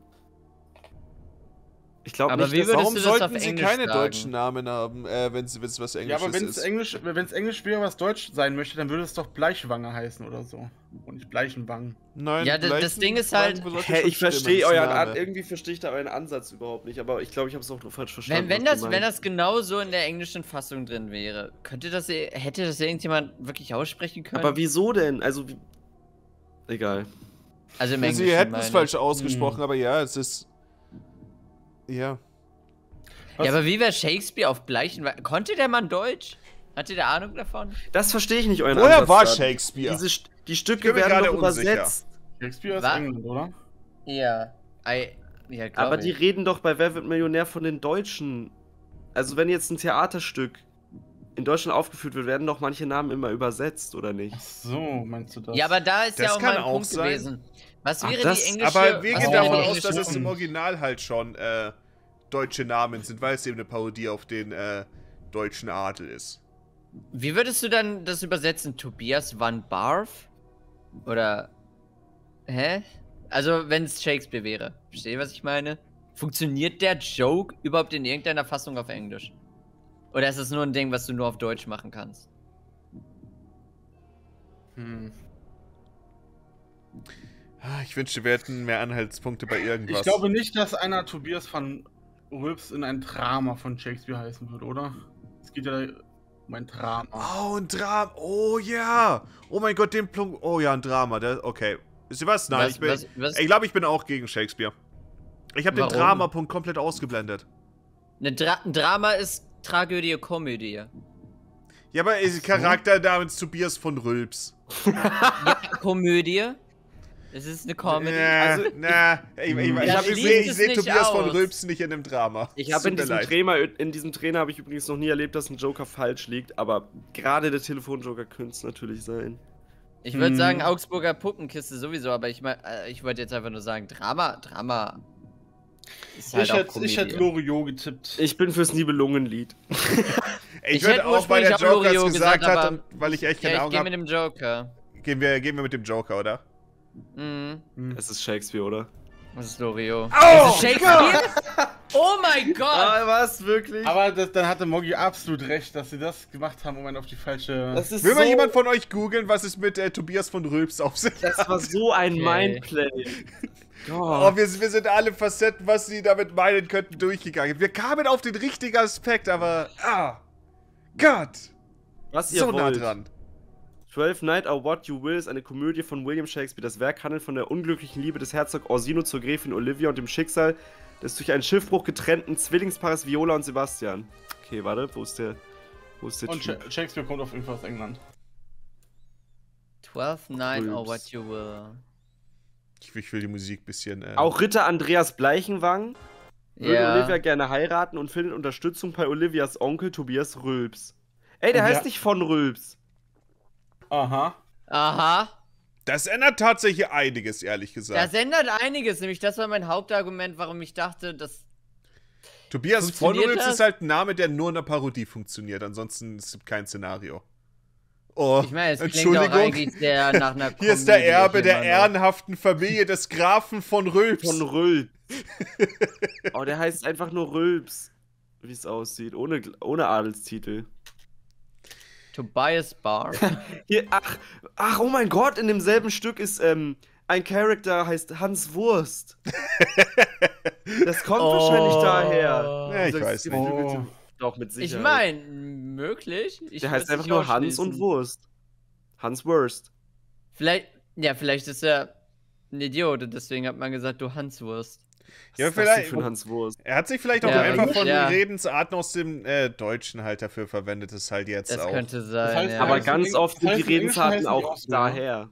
Ich glaube Aber nicht, wie dass... würdest Warum du das auf sollten sie Englisch keine sagen? deutschen Namen haben, äh, wenn es was Ja, Englisches aber wenn es ist? Englisch, wenn es Englisch wäre, was Deutsch sein möchte, dann würde es doch Bleichwange heißen oder so. Und nicht Bleichenwang. Nein, Ja, das- das Leichen- Ding ist halt- Leichen sollte Hä, schon ich stimmen, verstehe das euren Name. An irgendwie verstehe ich da euren Ansatz überhaupt nicht, aber ich glaube, ich habe es auch nur falsch verstanden. Wenn, wenn, was das, ihr wenn meint. das genau so in der englischen Fassung drin wäre, könnte das, hätte das irgendjemand wirklich aussprechen können? Aber wieso denn? Also, wie... Egal. also im Sie Englischen hätten es meine falsch ich. ausgesprochen, aber ja, es ist. Ja. Ja, aber wie wäre Shakespeare auf Bleichenwang? Konnte der Mann Deutsch? Hatte der Ahnung davon? Das verstehe ich nicht, euren Woher Ansatz war dann. Shakespeare? Diese, St- die Ich Stücke bin mir werden gerade doch unsicher. übersetzt. Shakespeare ist Was? England, oder? Ja. I, ja, glaub Aber ich. die reden doch bei Wer wird Millionär von den Deutschen. Also wenn jetzt ein Theaterstück in Deutschland aufgeführt wird, werden doch manche Namen immer übersetzt, oder nicht? Ach so, meinst du das? Ja, aber da ist Das ja auch kann mal ein auch Punkt sein. gewesen. Was Ach, wäre das- die englische... Aber wir was gehen wäre davon die aus, dass englische- es im Original halt schon äh, deutsche Namen sind, weil es eben eine Parodie auf den äh, deutschen Adel ist. Wie würdest du dann das übersetzen? Tobias van Barth? Oder... Hä? Also, wenn es Shakespeare wäre. Versteht ihr, was ich meine? Funktioniert der Joke überhaupt in irgendeiner Fassung auf Englisch? Oder ist es nur ein Ding, was du nur auf Deutsch machen kannst? Hm. Ah, Ich wünschte, wir hätten mehr Anhaltspunkte bei irgendwas. Ich glaube nicht, dass einer Tobias van Rülps in ein Drama von Shakespeare heißen würde, oder? Es geht ja um ein Drama. Oh, ein Drama. Oh ja. Oh mein Gott, den Plunk. Oh ja, ein Drama. Der, okay. Wisst ihr was? Nein, Was- ich bin. was- was- Ich glaube, ich bin auch gegen Shakespeare. Ich habe den Warum? Dramapunkt komplett ausgeblendet. Eine Dra ein Drama ist Tragödie, Komödie. Ja, aber ist Charakter namens Tobias von Rülps. Ja, Komödie. Es ist eine Comedy. Na, Also, na, ich, ich, ich, Ja, ich, ich schließt sehe ich es seh nicht Tobias von aus. Rülps nicht in einem Drama. Ich Es habe tut in mir diesem leid. Trainer, in diesem Trainer habe ich übrigens noch nie erlebt, dass ein Joker falsch liegt, aber gerade der Telefonjoker könnte es natürlich sein. Ich würde Hm. sagen Augsburger Puppenkiste sowieso, aber ich mein, äh, ich wollte jetzt einfach nur sagen, Drama, Drama. Ist halt Ich auch hätte Komödie. ich hätte Loriot getippt. Ich bin fürs Nibelungenlied. Ich, Ich würde hätte auch, weil der ursprünglich auch Joker es Loriot gesagt gesagt, hat aber- und weil ich echt keine Ja, ich Ahnung gehe habe, mit dem Joker. gehen wir, gehen wir mit dem Joker, oder? Mhm. Es ist Shakespeare, oder? Das ist Loriot. Oh, ist Shakespeare? Oh mein Gott! Ah, was? Wirklich? Aber das, dann hatte Moggi absolut recht, dass sie das gemacht haben, um einen auf die falsche... das ist Will so, mal jemand von euch googeln, was es mit äh, Tobias von Rülps auf sich hat? Das war so ein Okay. Mindplay. Oh, Gott. wir, wir sind alle Facetten, was sie damit meinen könnten, durchgegangen. Wir kamen auf den richtigen Aspekt, aber... Ah, Gott, Was ihr so nah wollt. dran. Twelfth Night or What You Will ist eine Komödie von William Shakespeare. Das Werk handelt von der unglücklichen Liebe des Herzog Orsino zur Gräfin Olivia und dem Schicksal des durch einen Schiffbruch getrennten Zwillingspaares Viola und Sebastian. Okay, warte, wo ist der... Wo ist der Und Typ? Sha- Shakespeare kommt auf jeden Fall aus England. Twelfth Night or Rülps. What You Will. Ich, ich will die Musik ein bisschen... Äh, Auch Ritter Andreas Bleichenwang würde Ja. Olivia gerne heiraten und findet Unterstützung bei Olivias Onkel Tobias Rülps. Ey, der Und heißt ja- nicht von Rülps. Aha. Aha. Das ändert tatsächlich einiges, ehrlich gesagt. Das ändert einiges, nämlich das war mein Hauptargument, warum ich dachte, dass. Tobias von Funktioniert Rülps das? ist halt ein Name, der nur in der Parodie funktioniert. Ansonsten ist es kein Szenario. Oh, Ich meine, es klingt auch Entschuldigung. eigentlich sehr nach einer Hier ist der Komödie Erbe der immer noch. ehrenhaften Familie des Grafen von Rülps. Von Rülps. Oh, der heißt einfach nur Rülps. Wie es aussieht. Ohne, ohne Adelstitel. Tobias Bar. Hier, ach, ach, oh mein Gott, in demselben Stück ist ähm, ein Charakter, heißt Hans Wurst. Das kommt wahrscheinlich daher. Ja, ich Also, weiß nicht. Oh. Doch, mit Sicherheit. Ich meine, möglich. Ich Der heißt würd's einfach nicht nur Hans ausschließen. und Wurst. Hans Wurst. Vielleicht, ja, vielleicht ist er ein Idiot und deswegen hat man gesagt, du Hanswurst. Was Ja, ist das denn vielleicht- für ein Hans Wurst? Er hat sich vielleicht auch Ja, einfach von ja. Redensarten aus dem äh, Deutschen halt dafür verwendet, es halt jetzt Das auch. könnte sein. Das heißt, ja. Aber Ja, ganz das oft sind heißt, die im Englischen Redensarten heißen die auch auch so, daher.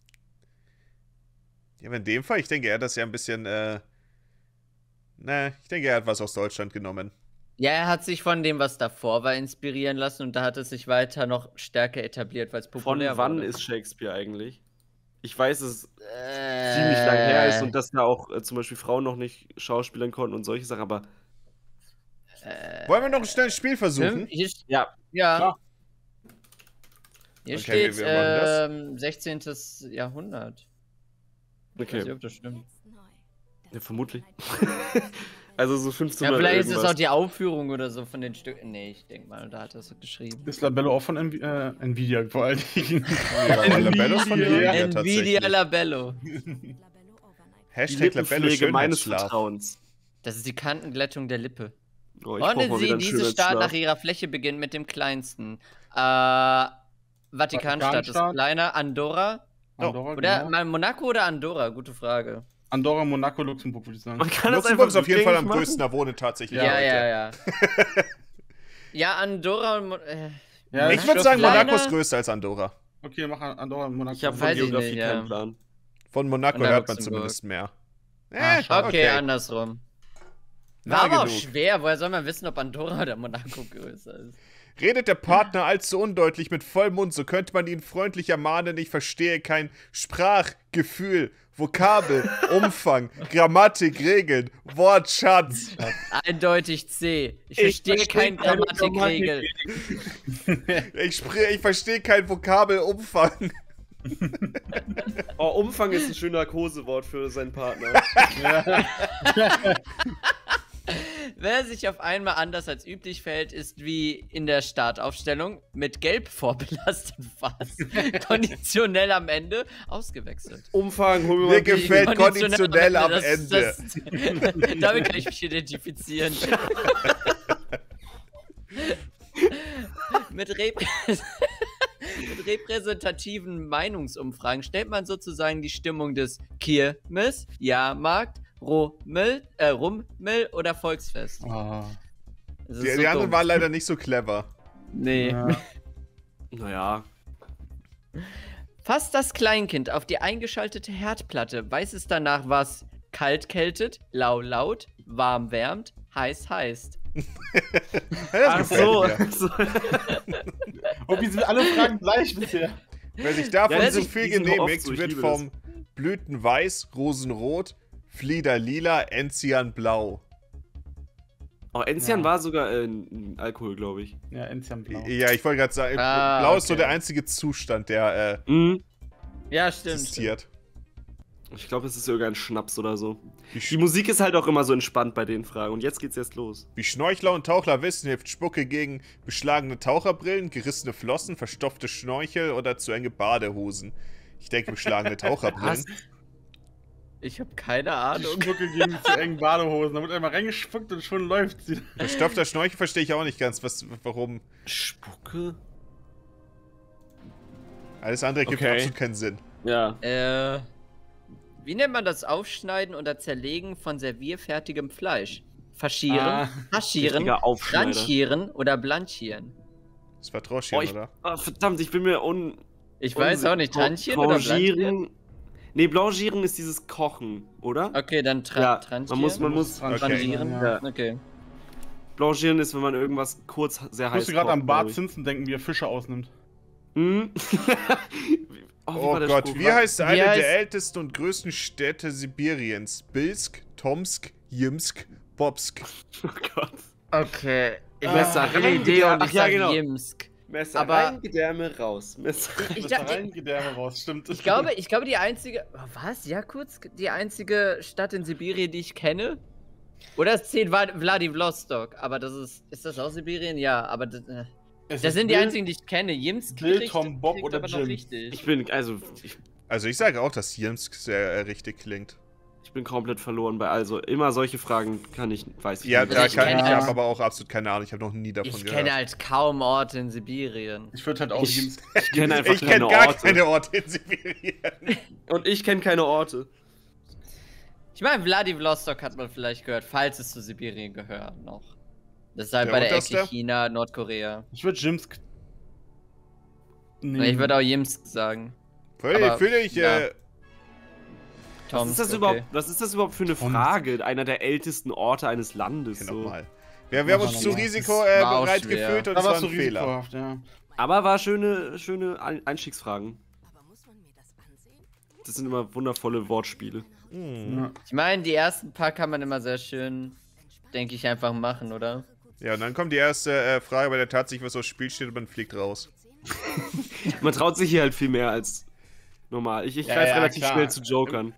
Ja, aber in dem Fall, ich denke, er hat das ja ein bisschen, äh. Na, ich denke, er hat was aus Deutschland genommen. ja, er hat sich von dem, was davor war, inspirieren lassen und da hat es sich weiter noch stärker etabliert, weil es Von populär wann wurde. ist Shakespeare eigentlich? Ich weiß, dass es äh, ziemlich lang her ist und dass da auch äh, zum Beispiel Frauen noch nicht schauspielern konnten und solche Sachen, aber äh, Wollen wir noch schnell ein Spiel versuchen? Fünf- Hier, st- ja, ja. Klar. Hier Okay, steht wir- wir machen das. ähm, sechzehntes. Jahrhundert. Ich weiß nicht, okay. ob das stimmt. Ja, vermutlich. Also so Ja, fünfzehnhundert vielleicht ist es irgendwas. auch die Aufführung oder so von den Stücken. Nee, ich denke mal, da hat er es so geschrieben. Ist Labello auch von Nv äh, Nvidia vor allen Dingen. Ja, aber Labello ist von Nvidia. Nvidia Nvidia tatsächlich. Labello. Die Hashtag Labello Lippenpflege meines Schönheitsschlaf. Vertrauens. Das ist die Kantenglättung der Lippe. Oh, ich brauch Ohne mal sie, wieder einen diese Stadt Schönheitsschlaf. nach ihrer Fläche beginnt mit dem kleinsten. Äh, Vatikanstadt ist Vatikanstadt. kleiner. Andorra. Andorra, Oder genau. mal Monaco oder Andorra? Gute Frage. Andorra, Monaco, Luxemburg, würde ich sagen. Man kann das Luxemburg ist einfach auf jeden Fall am rückgängig machen. größten, da wohnen tatsächlich Ja, Leute. ja, ja. Ja, Andorra und. Mo äh, Ja, Ich das würde ist sagen, kleiner. Monaco ist größer als Andorra. Okay, mach Andorra, Monaco. Ich habe von Weiß ich Geografie nicht, ja. keinen Plan. Von Monaco Und dann hört man Luxemburg. zumindest mehr. Ah, Äh, schade. okay, andersrum. Nah War aber auch genug. schwer. Woher soll man wissen, ob Andorra oder Monaco größer ist? Redet der Partner allzu undeutlich mit Vollmund, so könnte man ihn freundlich ermahnen, ich verstehe kein Sprachgefühl, Vokabel, Umfang, Grammatik, Regeln, Wortschatz. Eindeutig C. Ich Ich verstehe verstehe keine keine Grammatikregel. Ich, spre- ich verstehe kein Vokabel, Umfang. Oh, Umfang ist ein schöner Kosewort für seinen Partner. Wer sich auf einmal anders als üblich verhält, ist wie in der Startaufstellung mit gelb vorbelastet was. Konditionell am Ende ausgewechselt. Umfang, hol mir Mir mal ge- gefällt konditionell am Ende. Das, damit kann ich mich identifizieren. mit, Reprä mit repräsentativen Meinungsumfragen stellt man sozusagen die Stimmung des Kirmes, Jahrmarkt, Rummel, äh, Rummel oder Volksfest. Ah. Das ist Die, so die anderen dumm. waren leider nicht so clever. Nee. Ja. Naja. Fasst das Kleinkind auf die eingeschaltete Herdplatte, weiß es danach, was kalt kältet, lau laut, warm wärmt, heiß heißt. Das Ach gefällt so. mir. so. Und wie sind alle Fragen gleich bisher? Wer sich davon Ja, so die- viel die sind oft genehmigt, so, ich wird liebe vom Blütenweiß, Rosenrot, Flieder lila, Enzian blau. Oh, Enzian Ja. war sogar äh, ein Alkohol, glaube ich. Ja, Enzian Blau. Ja, ich wollte gerade sagen, Ah, blau ist so okay. der einzige Zustand, der äh, Mhm. Ja, stimmt. existiert. Ich glaube, es ist sogar ein Schnaps oder so. Wie, Die Sch Musik ist halt auch immer so entspannt bei den Fragen. Und jetzt geht's erst los. wie Schnorchler und Tauchler wissen, hilft Spucke gegen beschlagene Taucherbrillen, gerissene Flossen, verstopfte Schnorchel oder zu enge Badehosen. Ich denke beschlagene Taucherbrillen. Ich habe keine Die Ahnung. Spucke gegen die zu engen Badehosen. Da wird einmal reingespuckt und schon läuft sie. Verstopfter Schnorchel verstehe ich auch nicht ganz, was, warum. Spucke? Alles andere gibt Okay. absolut keinen Sinn. Ja. Äh, wie nennt man das Aufschneiden oder Zerlegen von servierfertigem Fleisch? Faschieren, Ah, haschieren, Richtiger Aufschneider. tranchieren oder blanchieren? Das war Troschchen, Oh, ich, oder? ah, verdammt, ich bin mir un... Ich weiß auch nicht, tranchieren oder Blanchieren. blanchieren? Nee, Blanchieren ist dieses Kochen, oder? Okay, dann tra Ja, tranchieren. man muss, man muss... Okay. tranchieren. Ja. Okay. Blanchieren ist, wenn man irgendwas kurz sehr Ich heiß musste gerade kocht, an Bart glaub ich. Simpson denken, wie er Fische ausnimmt. Hm? Oh, wie Oh war der Gott, Spruch? wie heißt eine heißt- der ältesten und größten Städte Sibiriens? Bilsk, Tomsk, Jimsk, Bobsk. Oh Gott. Okay. Ich Ah, habe eine rein- Idee und Ach ich ja, sag genau. Jimsk. Messer Aber- rein, Gedärme raus. Messer Ich, Mit dachte, rein, Gedärme raus, stimmt. ich, glaube, ich glaube, die einzige. Oh, was? Ja, kurz. Die einzige Stadt in Sibirien, die ich kenne. Oder es zählt Vlad- Vladivostok. Aber das ist. Ist das auch Sibirien? Ja, aber das, äh, Es Das ist sind die Bill, einzigen, die ich kenne. Jimsk Bill, kriegt, Tom, Bob kriegt oder aber noch Jim. richtig. Ich bin, also, ich, Also ich sage auch, dass Jimsk sehr äh, richtig klingt. ich bin komplett verloren bei, also, immer solche Fragen kann ich, weiß ich Ja, nicht. da ich kann, kenne ich halt- habe aber auch absolut keine Ahnung. Ich habe noch nie davon Ich gehört. kenne halt kaum Orte in Sibirien. Ich würde halt auch Ich- Jimsk. Ich kenne einfach ich keine kenne gar Orte. keine Orte in Sibirien. Und ich kenne keine Orte. Ich meine, Vladivostok hat man vielleicht gehört, falls es zu Sibirien gehört noch. Das ist halt Der bei der unterste? Ecke China, Nordkorea. Ich würde Jimsk. Ich würde auch Jimsk sagen. Fühle Aber, fühl ich, ja. äh, Was Tom, ist das okay. überhaupt, was ist das überhaupt für eine Tom. Frage? Einer der ältesten Orte eines Landes. hier So. nochmal. Wir, wir haben Mach uns mal zu nochmal. Risiko Das äh, war auch bereit schwer. gefühlt und Da es war warst du ein Fehler. risikohaft, ja. Aber war schöne, schöne Ein- Einstiegsfragen. Aber muss man mir das ansehen? Das sind immer wundervolle Wortspiele. Hm. Ja. Ich meine, die ersten paar kann man immer sehr schön, denke ich, einfach machen, oder? Ja, und dann kommt die erste äh, Frage, bei der tatsächlich was aufs Spiel steht und man fliegt raus. Man traut sich hier halt viel mehr als normal. Ich, ich Ja, greife ja, relativ klar. schnell zu Jokern.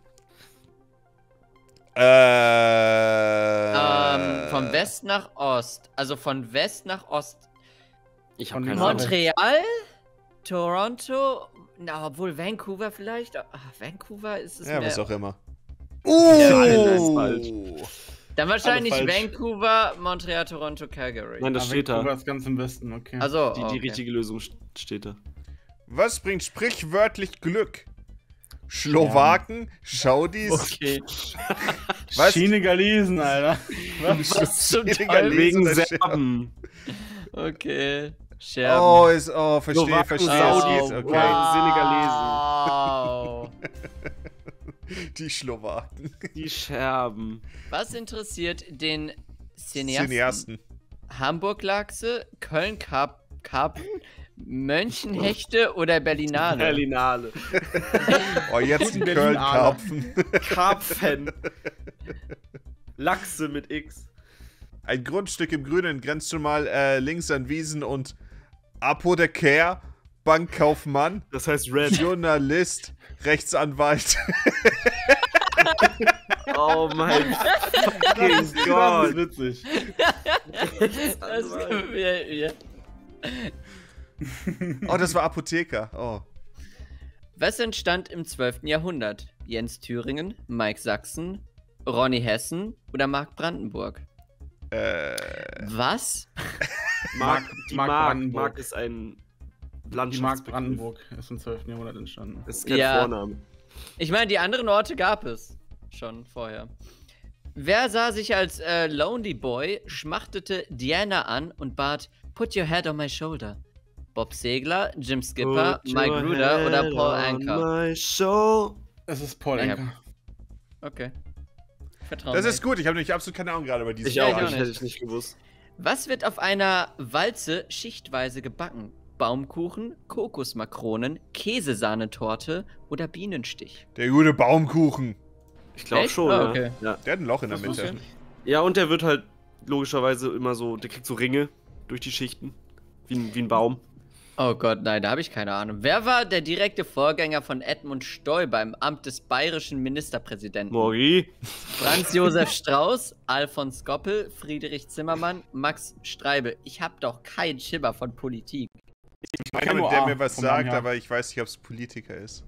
Äh. Ähm, von West nach Ost. Also von West nach Ost. Ich Von habe keine Ahnung. Montreal, Toronto, na, obwohl Vancouver vielleicht. Ach, Vancouver ist es Ja, mehr. was auch immer. Ja, alles Uh! falsch. Dann wahrscheinlich Alle falsch. Vancouver, Montreal, Toronto, Calgary. Nein, das Ah, steht Vancouver da. ist ganz im Westen, okay. Also, Die, die okay. richtige Lösung st- steht da. Was bringt sprichwörtlich Glück? Schlowaken, Schaudis, Okay. was? Senegalesen, Alter. Was? Was zum Senegalesen Teufel? Wegen oder Serben. Okay. Scherben. Oh, ist, oh, verstehe, Slowaken, verstehe. Saudis, Okay. Wow. Die Schlowaken. Die Scherben. Was interessiert den Cineasten? Cineasten. Hamburg-Lachse, Köln-Karpfen, Mönchenhechte oder Berlinale? Berlinale. Oh, jetzt ein Guten Köln-Karpfen. Karpfen. Lachse mit X. Ein Grundstück im Grünen grenzt schon mal äh, links an Wiesen und Apotheker, Bankkaufmann, Das heißt Red. Journalist, Rechtsanwalt. Oh mein fucking Das ist Gott. witzig. Das ist wir, wir. Oh, das war Apotheker. Oh. Was entstand im zwölften Jahrhundert? Jens Thüringen, Mike Sachsen, Ronny Hessen oder Mark Brandenburg? Äh, Was? Mark, die Mark Mark, Brandenburg. Mark ist ein Die Landschaftsbegriff. Mark Brandenburg ist im zwölften Jahrhundert entstanden. Das ist kein Ja. Vorname. Ich meine, die anderen Orte gab es schon vorher. Wer sah sich als äh, Lonely Boy, schmachtete Diana an und bat, "Put your head on my shoulder"? Bob Segler, Jim Skipper, Put Mike your Ruder oder head Paul on Anker? my show. Es ist Paul Ja. Anker. Okay. Vertrauen das mir. ist gut. Ich habe nämlich absolut keine Ahnung gerade bei diesem Ich Ja, auch, ich auch nicht. nicht. Hätte ich nicht gewusst. Was wird auf einer Walze schichtweise gebacken? Baumkuchen, Kokosmakronen, Käsesahnetorte oder Bienenstich? Der gute Baumkuchen. Ich glaube Echt? schon, Ah, ja. okay. ja. Der hat ein Loch in der Das wusste Mitte. ich nicht. Ja, und der wird halt logischerweise immer so, der kriegt so Ringe durch die Schichten. Wie ein, wie ein Baum. Oh Gott, nein, da habe ich keine Ahnung. Wer war der direkte Vorgänger von Edmund Stoiber im Amt des bayerischen Ministerpräsidenten? Mori. Franz Josef Strauß, Alfons Goppel, Friedrich Zimmermann, Max Streibel. Ich habe doch keinen Schimmer von Politik. Ich meine, kenn nur der A mir was vom Namen sagt, her. aber ich weiß nicht, ob es Politiker ist.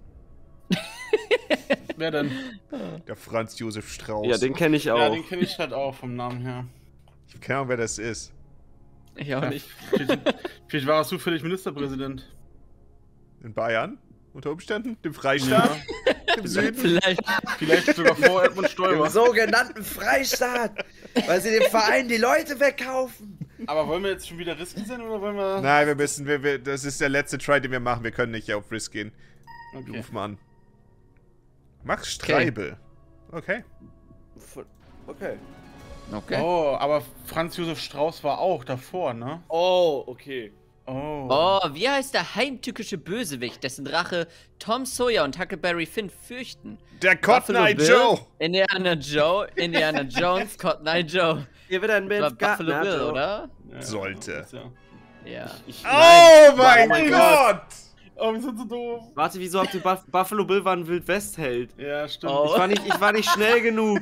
Wer denn? Der Franz Josef Strauß. Ja, den kenne ich auch. Ja, den kenne ich halt auch vom Namen her. Ich habe keine Ahnung, wer das ist. Ich auch Ja, nicht. Vielleicht, vielleicht war er zufällig Ministerpräsident. In Bayern? Unter Umständen? Dem Freistaat? Im Süden? Vielleicht. Vielleicht sogar vor Edmund Stoiber. sogenannten Freistaat, weil sie dem Verein die Leute wegkaufen. Aber wollen wir jetzt schon wieder risky sein oder wollen wir. Nein, wir müssen, wir, wir, das ist der letzte Try, den wir machen. Wir können nicht auf Risk gehen. Okay. Ruf mal an. Max Streibel. Okay. Okay. Okay. Oh, aber Franz Josef Strauß war auch davor, ne? Oh, okay. Oh. Oh, wie heißt der heimtückische Bösewicht, dessen Rache Tom Sawyer und Huckleberry Finn fürchten? Der Cotton Eye Bill, Joe. Indiana Joe, Indiana Jones, Cotton Eye Joe. Hier wird ein Das war Bild Buffalo Bill, oder? Ja, Sollte. das ist ja- Ja. Ich, Oh mein, Oh mein Gott. Oh, wir sind so doof. Warte, wieso habt ihr Buff Buffalo Bill war ein Wild-West-Held? Ja, stimmt. Oh. Ich war nicht, ich war nicht schnell genug.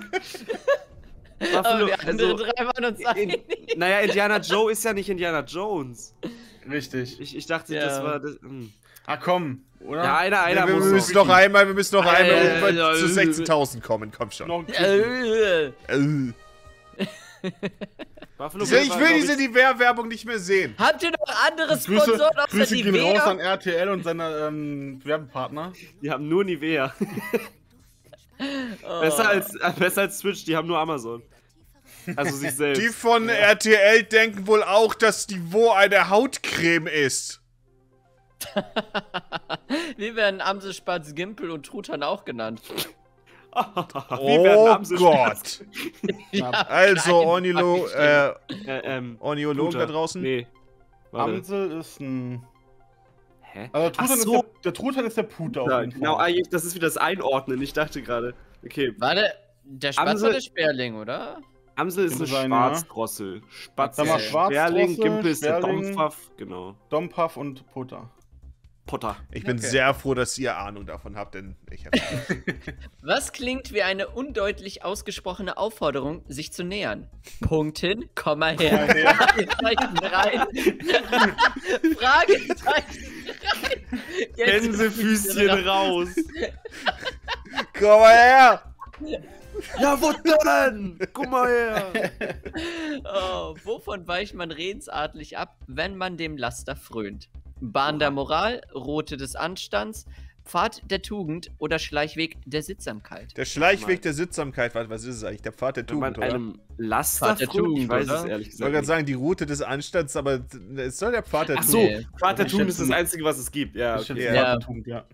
Aber Buffalo, die anderen also, drei waren uns in, einig. naja, Indiana Joe ist ja nicht Indiana Jones. Richtig. Ich, ich dachte, Ja. das war das. Hm. Ah, komm, oder? Ja, einer, einer wir muss müssen noch. noch einmal, wir müssen noch Äh, einmal äh, zu äh, sechzehntausend kommen, komm schon. Noch ein Äh, Äh. Buffalo Ich Bill will war, glaub diese Nivea-Werbung nicht mehr sehen. Habt ihr noch andere Grüße, Sponsoren außer Grüße die gehen raus an Nivea? R T L und seine ähm, Werbepartner. Die haben nur Nivea. Oh. Besser, als, äh, besser als Twitch, die haben nur Amazon. Also sich selbst. Die von R T L denken wohl auch, dass Niveau eine Hautcreme ist. Wie werden Amsel, Spatz, Gimpel und Truthahn auch genannt? Wie werden Oh Amsel Gott. Ja, Also, klein, Ornilo, fucking äh, Äh, ähm, Ornithologen Truthahn. da draußen? Nee. Warte. Amsel ist ein. Hä? Also der Ach Truthahn, so. ist, der, der Truthahn ist der Puter auf Ja, jeden Fall. genau, eigentlich, das ist wieder das Einordnen. Ich dachte gerade. Okay. Warte, der Spatz Amsel- oder der Sperling, oder? Amsel ist Könnte eine sein, ja. Schwarzdrossel. Spatz Sag mal, ist Schwarzdrossel, Sperling, Gimpel ist der Sperling. Dompfaff. Genau. Dompaf und Putter. Potter. Ich bin Okay. sehr froh, dass ihr Ahnung davon habt, denn ich habe. Was klingt wie eine undeutlich ausgesprochene Aufforderung, sich zu nähern? Punkt hin, Komma her. Fragezeichen rein. Fragezeichen rein. Gänsefüßchen raus. Komm mal her! Ja, wo denn? Guck mal her. Oh, wovon weicht man redensartlich ab, wenn man dem Laster frönt? Bahn der Moral, Route des Anstands, Pfad der Tugend oder Schleichweg der Sittsamkeit? Der Schleichweg der Sittsamkeit, was, was ist es eigentlich? Der Pfad der Wenn man Tugend, oder? einem Laster Pfad der frönt, ich Tugend, weiß oder? es ehrlich Ich gesagt wollte gerade nicht. sagen, die Route des Anstands, aber es soll der Pfad der Ach so, Tugend. Nee. Pfad der Ich Tugend ist schätze- das Einzige, was es gibt. Ja, Ich okay. schätze Ja. ja. Tugend, ja.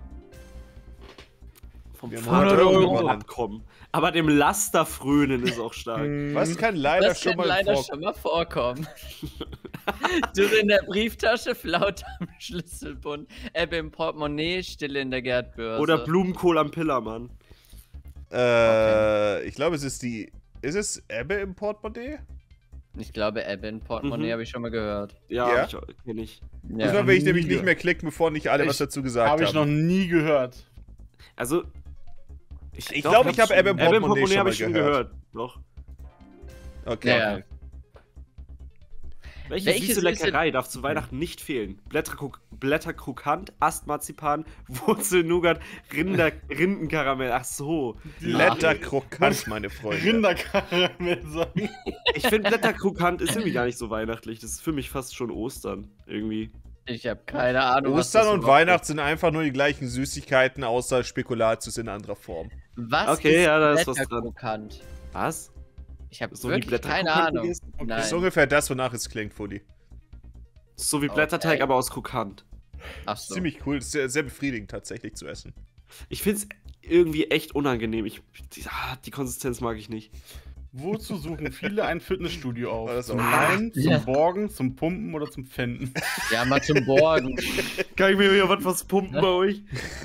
Vom Wir haben Pfad hundert der Euro Tugend gewonnen. abkommen. Aber dem Laster frönen ist auch stark. Was kann leider Das schon kann mal leider vor... schon mal vorkommen. Du in der Brieftasche, Flaut am Schlüsselbund, Ebbe im Portemonnaie, Stille in der Gerdbörse. Oder Blumenkohl am Pillermann. Äh, ich glaube, es ist die... Ist es Ebbe im Portemonnaie? Ich glaube, Ebbe im Portemonnaie Mhm. habe ich schon mal gehört. Ja, Ja? ich kenne ich. Ja. Ja. will ich nämlich nie nicht mehr klicken, bevor nicht alle Ich- was dazu gesagt Habe haben. ich noch nie gehört. Also. Ich doch, glaube, ich habe schon- Ebbe im Portemonnaie schon habe mal ich schon gehört. gehört. Doch. Okay. Ja, ja. okay. Welche Welche süße süße- Leckerei darf zu Weihnachten nicht fehlen? Blätterkrok Blätterkrokant, Astmarzipan, Wurzelnougat, Rinder Rindenkaramell. Ach so. Blätterkrokant, meine Freunde. Rinderkaramell sagen. Ich finde Blätterkrokant ist irgendwie gar nicht so weihnachtlich. Das ist für mich fast schon Ostern. Irgendwie. Ich habe keine Ahnung. was Ostern das und überhaupt Weihnachten sind einfach nur die gleichen Süßigkeiten, außer Spekulatius in anderer Form. ist. Was Okay, ist ja, da ist was dran. Blätterkrokant? Was? Ich habe So wie wirklich keine Blätterkrokant Ahnung. gegessen? Das Nein. ist ungefähr das, wonach es klingt, Fudi. So wie Blätterteig, Okay. aber aus Krokant. Ach so. Ziemlich cool, das ist sehr, sehr befriedigend tatsächlich zu essen. Ich finde es irgendwie echt unangenehm. Ich, die, ah, die Konsistenz mag ich nicht. Wozu suchen viele ein Fitnessstudio auf? War das Zum auch- Leihen, zum Ja. Borgen, zum Pumpen oder zum Pfänden? Ja, mal zum Borgen. Kann ich mir hier was, was pumpen bei euch?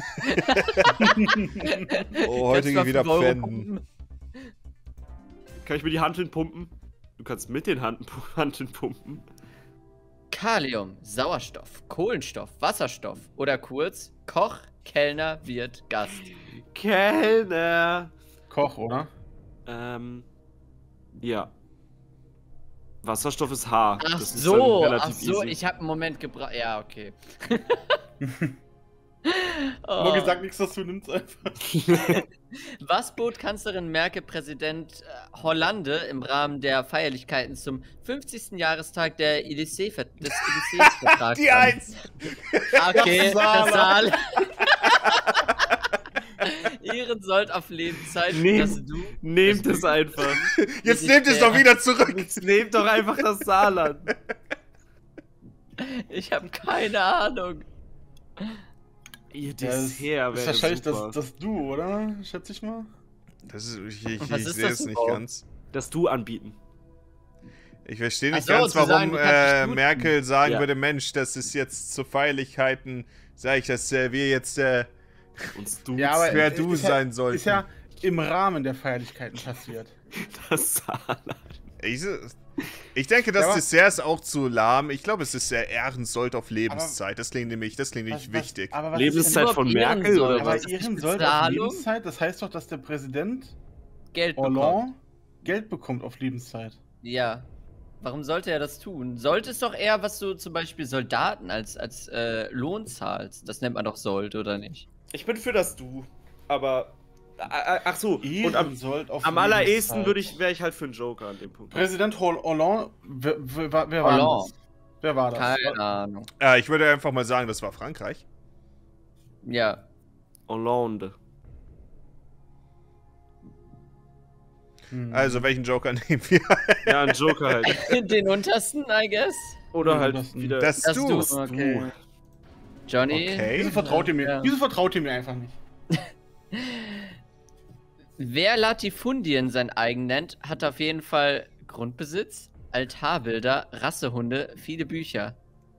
Oh, heute Jetzt geht mal wieder fünf Euro pfänden. pumpen. Kann ich mir die Hanteln pumpen? Du kannst mit den Handeln Hanteln pumpen. Kalium, Sauerstoff, Kohlenstoff, Wasserstoff oder kurz Koch, Kellner, Wirt, Gast. Kellner. Koch, oder? Ähm. Ja. Wasserstoff ist H. Ach Das ist so, dann ach relativ so, easy. ich habe einen Moment gebraucht. Ja, okay. Aber Oh. gesagt nichts, was du nimmst einfach. Was bot Kanzlerin Merkel Präsident äh, Hollande im Rahmen der Feierlichkeiten zum fünfzigsten Jahrestag der Élysée des Élysée-Vertrags? Die Eins! Okay, Das Saarland. das Saal. Ehrensold auf Lebenszeit, Nehm- dass du. Nehmt es einfach. Jetzt Ich- nehmt es ja. doch wieder zurück! Jetzt nehmt doch einfach das Saarland. Ich habe keine Ahnung. Ihr Ja, das Dessert ist wäre wahrscheinlich super. das, das Du, oder? Schätze ich mal. Das ist, ich ich, Was ich ist sehe das es nicht überhaupt? ganz. Das Du anbieten. Ich verstehe Ach nicht so, ganz, zu warum sagen, du kannst dich äh, duzen. Merkel sagen Ja. würde, Mensch, das ist jetzt zu Feierlichkeiten, sag ich, dass äh, wir jetzt äh, Uns Du Ja, aber wer ist du ja- sein sollten. Ist ja im Rahmen der Feierlichkeiten passiert. das Saarland. Ich, ich denke, das Ja, aber- Dessert ist auch zu lahm. Ich glaube, es ist sehr Ehrensold auf Lebenszeit. Das klingt nämlich, das klingt nämlich Was- was- wichtig. aber was Lebenszeit ist von Überhaupt Merkel Ehrensold. oder denn, aber was? ist Ehrensold auf Bezahlung? Lebenszeit, das heißt doch, dass der Präsident Geld bekommen. Hollande Geld bekommt auf Lebenszeit. Ja. Warum sollte er das tun? Sollte es doch eher, was du zum Beispiel Soldaten als, als äh, Lohn zahlst. Das nennt man doch Sold, oder nicht? Ich bin für das Du, aber. Ach so, und am, Ehrensold auf am jeden allerersten Fall. würde ich, wäre ich halt für einen Joker an dem Punkt. Präsident Hol- Hollande, wer, wer, wer war Hollande. das? Wer war das? Keine Ahnung. Äh, ich würde einfach mal sagen, das war Frankreich. Ja. Hollande. Hm. Also, welchen Joker nehmen wir? Ja, ein Joker halt. Den untersten, I guess. Oder Ja, halt das- wieder. Das Das du. du. Okay. Johnny. Okay. Wieso vertraut ihr mir? Ja. Wieso vertraut ihr mir einfach nicht? Wer Latifundien sein eigen nennt, hat auf jeden Fall Grundbesitz, Altarbilder, Rassehunde, viele Bücher.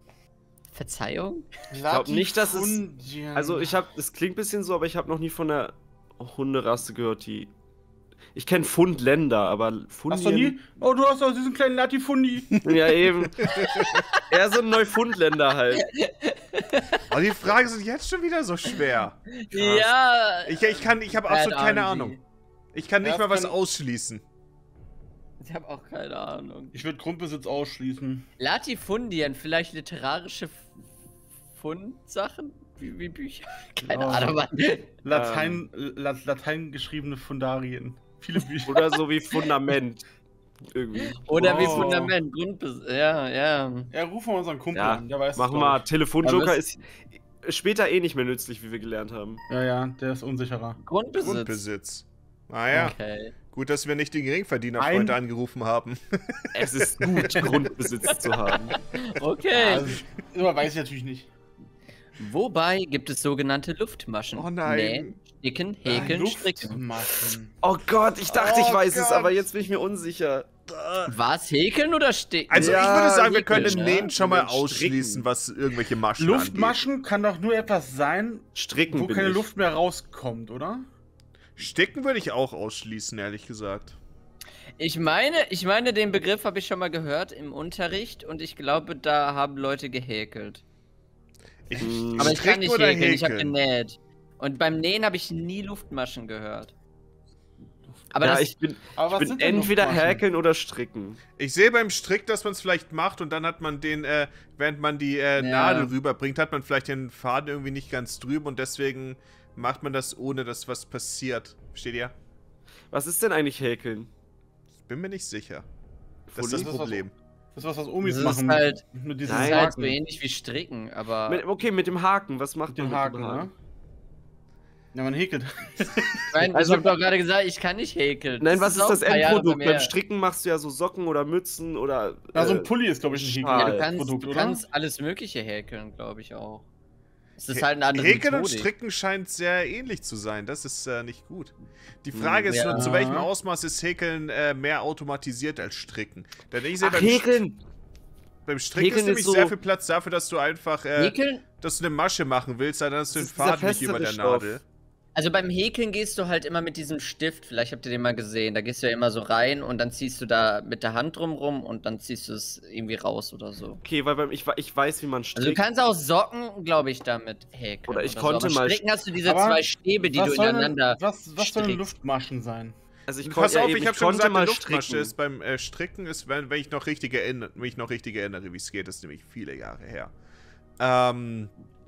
Verzeihung? Ich glaub nicht, dass es- Also ich habe, das klingt ein bisschen so, aber ich habe noch nie von einer Hunderasse gehört, die. Ich kenne Fundländer, aber Fundien. Hast du nie? Oh, du hast doch diesen kleinen Latifundi. Ja, eben. Eher so ein Neufundländer halt. Oh, die Fragen sind jetzt schon wieder so schwer. Ja. Ich, ich kann, ich habe Bad absolut keine R N G. Ahnung. Ich kann nicht Ja, mal was kann- ausschließen. Ich habe auch keine Ahnung. Ich würde Grundbesitz ausschließen. Latifundien, vielleicht literarische F- Fundsachen? Wie, wie Bücher? Keine Oh. Ahnung, Mann. Latein, La Latein geschriebene Fundarien. Viele Bücher. Oder so wie Fundament. Irgendwie. Oder wie Oh. Fundament, Grundbesitz. Ja, ja. Ja, rufen wir unseren Kumpel Ja, an. Der weiß es, Machen glaub wir. ich. Telefonjoker Aber ist später eh nicht mehr nützlich, wie wir gelernt haben. Ja, ja, der ist unsicherer. Grundbesitz. Grundbesitz. Naja, Okay. gut, dass wir nicht den Geringverdiener Ein- heute angerufen haben. Es ist gut, Grundbesitz zu haben. Okay. Also, aber weiß ich natürlich nicht. Wobei gibt es sogenannte Luftmaschen. Oh nein. Nähen, sticken, häkeln, stricken. Luftmaschen. Oh Gott, ich dachte, ich Oh weiß es, Gott. aber jetzt bin ich mir unsicher. Was, häkeln oder sticken? Also Ja, ich würde sagen, wir häkeln, können ne? Nähen schon mal Und dann ausschließen, stricken. was irgendwelche Maschen angeht. Luftmaschen kann doch nur etwas sein, Stricken wo bin keine ich. Luft mehr rauskommt, oder? Sticken würde ich auch ausschließen, ehrlich gesagt. Ich meine, ich meine, den Begriff habe ich schon mal gehört im Unterricht und ich glaube, da haben Leute gehäkelt. Ich, Hm. Aber ich kann stricken nicht oder häkeln, ich habe häkeln? genäht. Und beim Nähen habe ich nie Luftmaschen gehört. Aber ja, das, ich bin, Aber ich was bin sind denn entweder Luftmaschen? häkeln oder stricken. Ich sehe beim Strick, dass man es vielleicht macht und dann hat man den, äh, während man die äh, Ja. Nadel rüberbringt, hat man vielleicht den Faden irgendwie nicht ganz drüben und deswegen macht man das, ohne dass was passiert. Versteht ihr? Was ist denn eigentlich häkeln? Ich bin mir nicht sicher. Das ist Fully? das Problem. Das ist was, was Omis Das ist machen. halt- mit, mit diesen das Nein. ist halt so Haken. ähnlich wie Stricken, aber. Mit, okay, mit dem Haken. Was macht Mit dem man Haken, mit dem ne? Ja, man häkelt. Nein, Also- ich habe doch gerade gesagt, ich kann nicht häkeln. Nein, was ist auch das ein paar Jahre Endprodukt? bei mir. Beim Stricken machst du ja so Socken oder Mützen oder. Na, so äh, ein Pulli ist, glaube ich, ein Schal. Ja, du Äh, kannst, Produkt, du oder? kannst alles Mögliche häkeln, glaube ich auch. Es ist Hä- halt eine andere Häkeln und Methodik. Stricken scheint sehr ähnlich zu sein. Das ist äh, nicht gut. Die Frage Hm, ist ja. nur, zu welchem Ausmaß ist Häkeln äh, mehr automatisiert als Stricken? Denn ich sehe Ach, beim, St- häkeln! beim Stricken Häkeln ist nämlich ist so- sehr viel Platz dafür, dass du einfach, äh, Häkeln? dass du eine Masche machen willst, dann hast du Das den ist dieser Faden nicht über der festere Stoff. Nadel. Also beim Häkeln gehst du halt immer mit diesem Stift, vielleicht habt ihr den mal gesehen, da gehst du ja immer so rein und dann ziehst du da mit der Hand drumrum und dann ziehst du es irgendwie raus oder so. Okay, weil beim, ich, ich weiß, wie man strickt. Also du kannst auch Socken, glaube ich, damit häkeln. Oder ich so. konnte Aber mal Stricken hast du diese Aber zwei Stäbe, die was du sollen- ineinander Was, was sollen strickst. Luftmaschen sein? also ich Pass kon- ja, auf, eben, ich habe schon konnte gesagt, mal eine Luftmasche stricken. ist beim äh, Stricken, ist, wenn, wenn, ich noch richtig erinnere, wenn ich noch richtig erinnere, wie es geht, ist nämlich viele Jahre her. Ähm,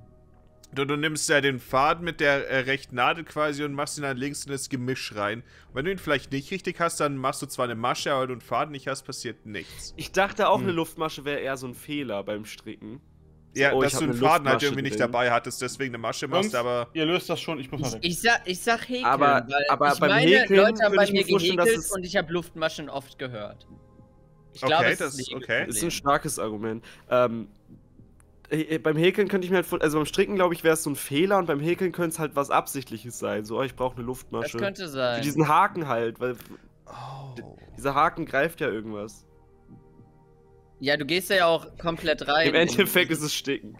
du, du nimmst ja den Faden mit der äh, rechten Nadel quasi und machst ihn dann links in das Gemisch rein. Und wenn du ihn vielleicht nicht richtig hast, dann machst du zwar eine Masche, aber wenn du einen Faden nicht hast, passiert nichts. Ich dachte auch, Hm. eine Luftmasche wäre eher so ein Fehler beim Stricken. So, Ja, oh, dass ich du hab einen eine Faden halt Luftmasche irgendwie nicht drin. dabei hattest, deswegen eine Masche machst, Jungs, aber... Ihr löst das schon, ich muss mal Ich, weg. ich, sag, ich sag häkeln, Aber- weil aber ich beim meine, Häkeln Leute haben könnte bei ich mir mir vorstellen, dass gehäkelt es- und ich habe Luftmaschen oft gehört. Ich Okay, glaube, es das ist ist ein okay. Häkelproblem. Ist ein starkes Argument. Ähm, äh, beim Häkeln könnte ich mir halt, vor- also beim Stricken, glaube ich, wäre es so ein Fehler und beim Häkeln könnte es halt was Absichtliches sein. So, oh, ich brauche eine Das Luftmasche. könnte Für sein. diesen Haken halt, weil Oh. dieser Haken greift ja irgendwas. Ja, du gehst ja auch komplett rein. Im Endeffekt ist es Sticken.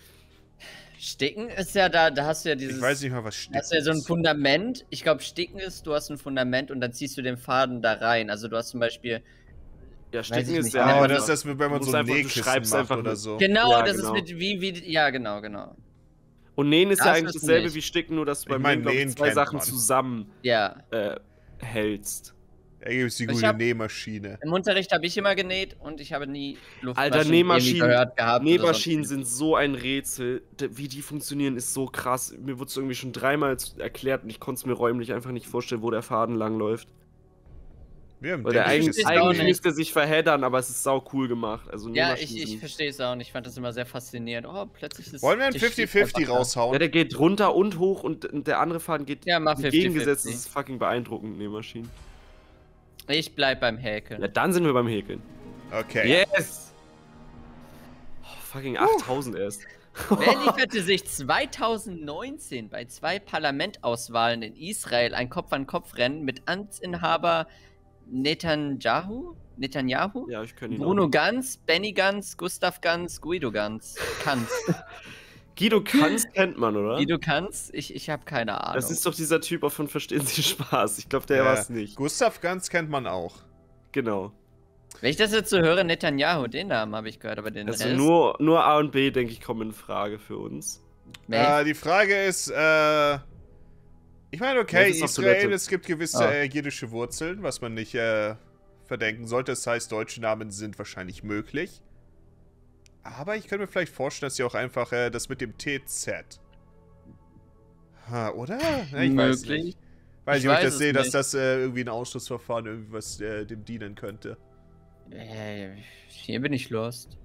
Sticken ist ja da, da hast du ja dieses. Ich weiß nicht mal, was Da hast du ja so ein ist. Fundament. Ich glaube, Sticken ist, du hast ein Fundament und dann ziehst du den Faden da rein. Also du hast zum Beispiel. Ja, ich Sticken ist nicht. ja. Ja, Oh, aber das ist das, wenn man musst so ein einfach- du Nähkissen schreibst macht einfach oder mit- so. Genau, Ja, das genau. ist mit wie, wie. Ja, genau, genau. Und Nähen ist Das ja eigentlich wissen dasselbe nicht. wie Sticken, nur dass du Ich beim mein, Nähen, glaub ich, Nähen zwei kennt Sachen man. zusammen Ja. äh, hältst. Da gibt es die Ich gute hab- Nähmaschine. Im Unterricht habe ich immer genäht und ich habe nie Alter, Luftmaschinen Nähmaschinen, gehört gehabt. oder Nähmaschinen sonst sind so ein Rätsel. D- Wie die funktionieren, ist so krass. Mir wurde es irgendwie schon dreimal z- erklärt und ich konnte es mir räumlich einfach nicht vorstellen, wo der Faden langläuft. Wir haben Weil der denke ich, eigentlich, ist versteh's auch eigentlich nicht. müsste sich verheddern, aber es ist sau cool gemacht. Also Ja, Nähmaschinen ich, ich sind- verstehe es auch nicht. Ich fand das immer sehr faszinierend. Oh, plötzlich ist Wollen wir einen der Stiel fünfzig fünfzig einfach da. raushauen? Ja, der geht runter und hoch und, und der andere Faden geht Ja, mach fünfzig entgegengesetzt. Das fünfzig. ist fucking beeindruckend, Nähmaschinen. Ich bleib beim Häkeln. Ja, dann sind wir beim Häkeln. Okay. Yes! Oh, fucking achttausend erst. Wer lieferte sich zweitausendneunzehn bei zwei Parlamentauswahlen in Israel ein Kopf-an-Kopf-Rennen mit Amtsinhaber Netanyahu? Netanyahu? Ja, ich kann ihn Bruno auch. Ganz, Benny Ganz, Gustav Ganz, Guido Ganz. Kanz. Guido Kanz kennt man, oder? Guido Kanz? Ich, ich habe keine Ahnung. Das ist doch dieser Typ auch von Verstehen Sie Spaß. Ich glaube, der Äh, war es nicht. Gustav Ganz kennt man auch. Genau. Wenn ich das jetzt so höre, Netanyahu, den Namen habe ich gehört, aber den Also Rest... nur, nur A und B, denke ich, kommen in Frage für uns. Maeve? Äh, die Frage ist, äh. Ich meine, okay, Maeve ist auf Israel, Toilette. es gibt gewisse Ah. äh, jiddische Wurzeln, was man nicht äh, verdenken sollte. Das heißt, deutsche Namen sind wahrscheinlich möglich. Aber ich könnte mir vielleicht vorstellen, dass sie auch einfach äh, das mit dem T Z. Ha, oder? Ja, ich weiß Möglich. nicht. Weiß Ich nicht, ob ich weiß das es sehe, dass nicht. das äh, irgendwie ein Ausschlussverfahren irgendwas äh, dem dienen könnte. Äh, hier bin ich lost.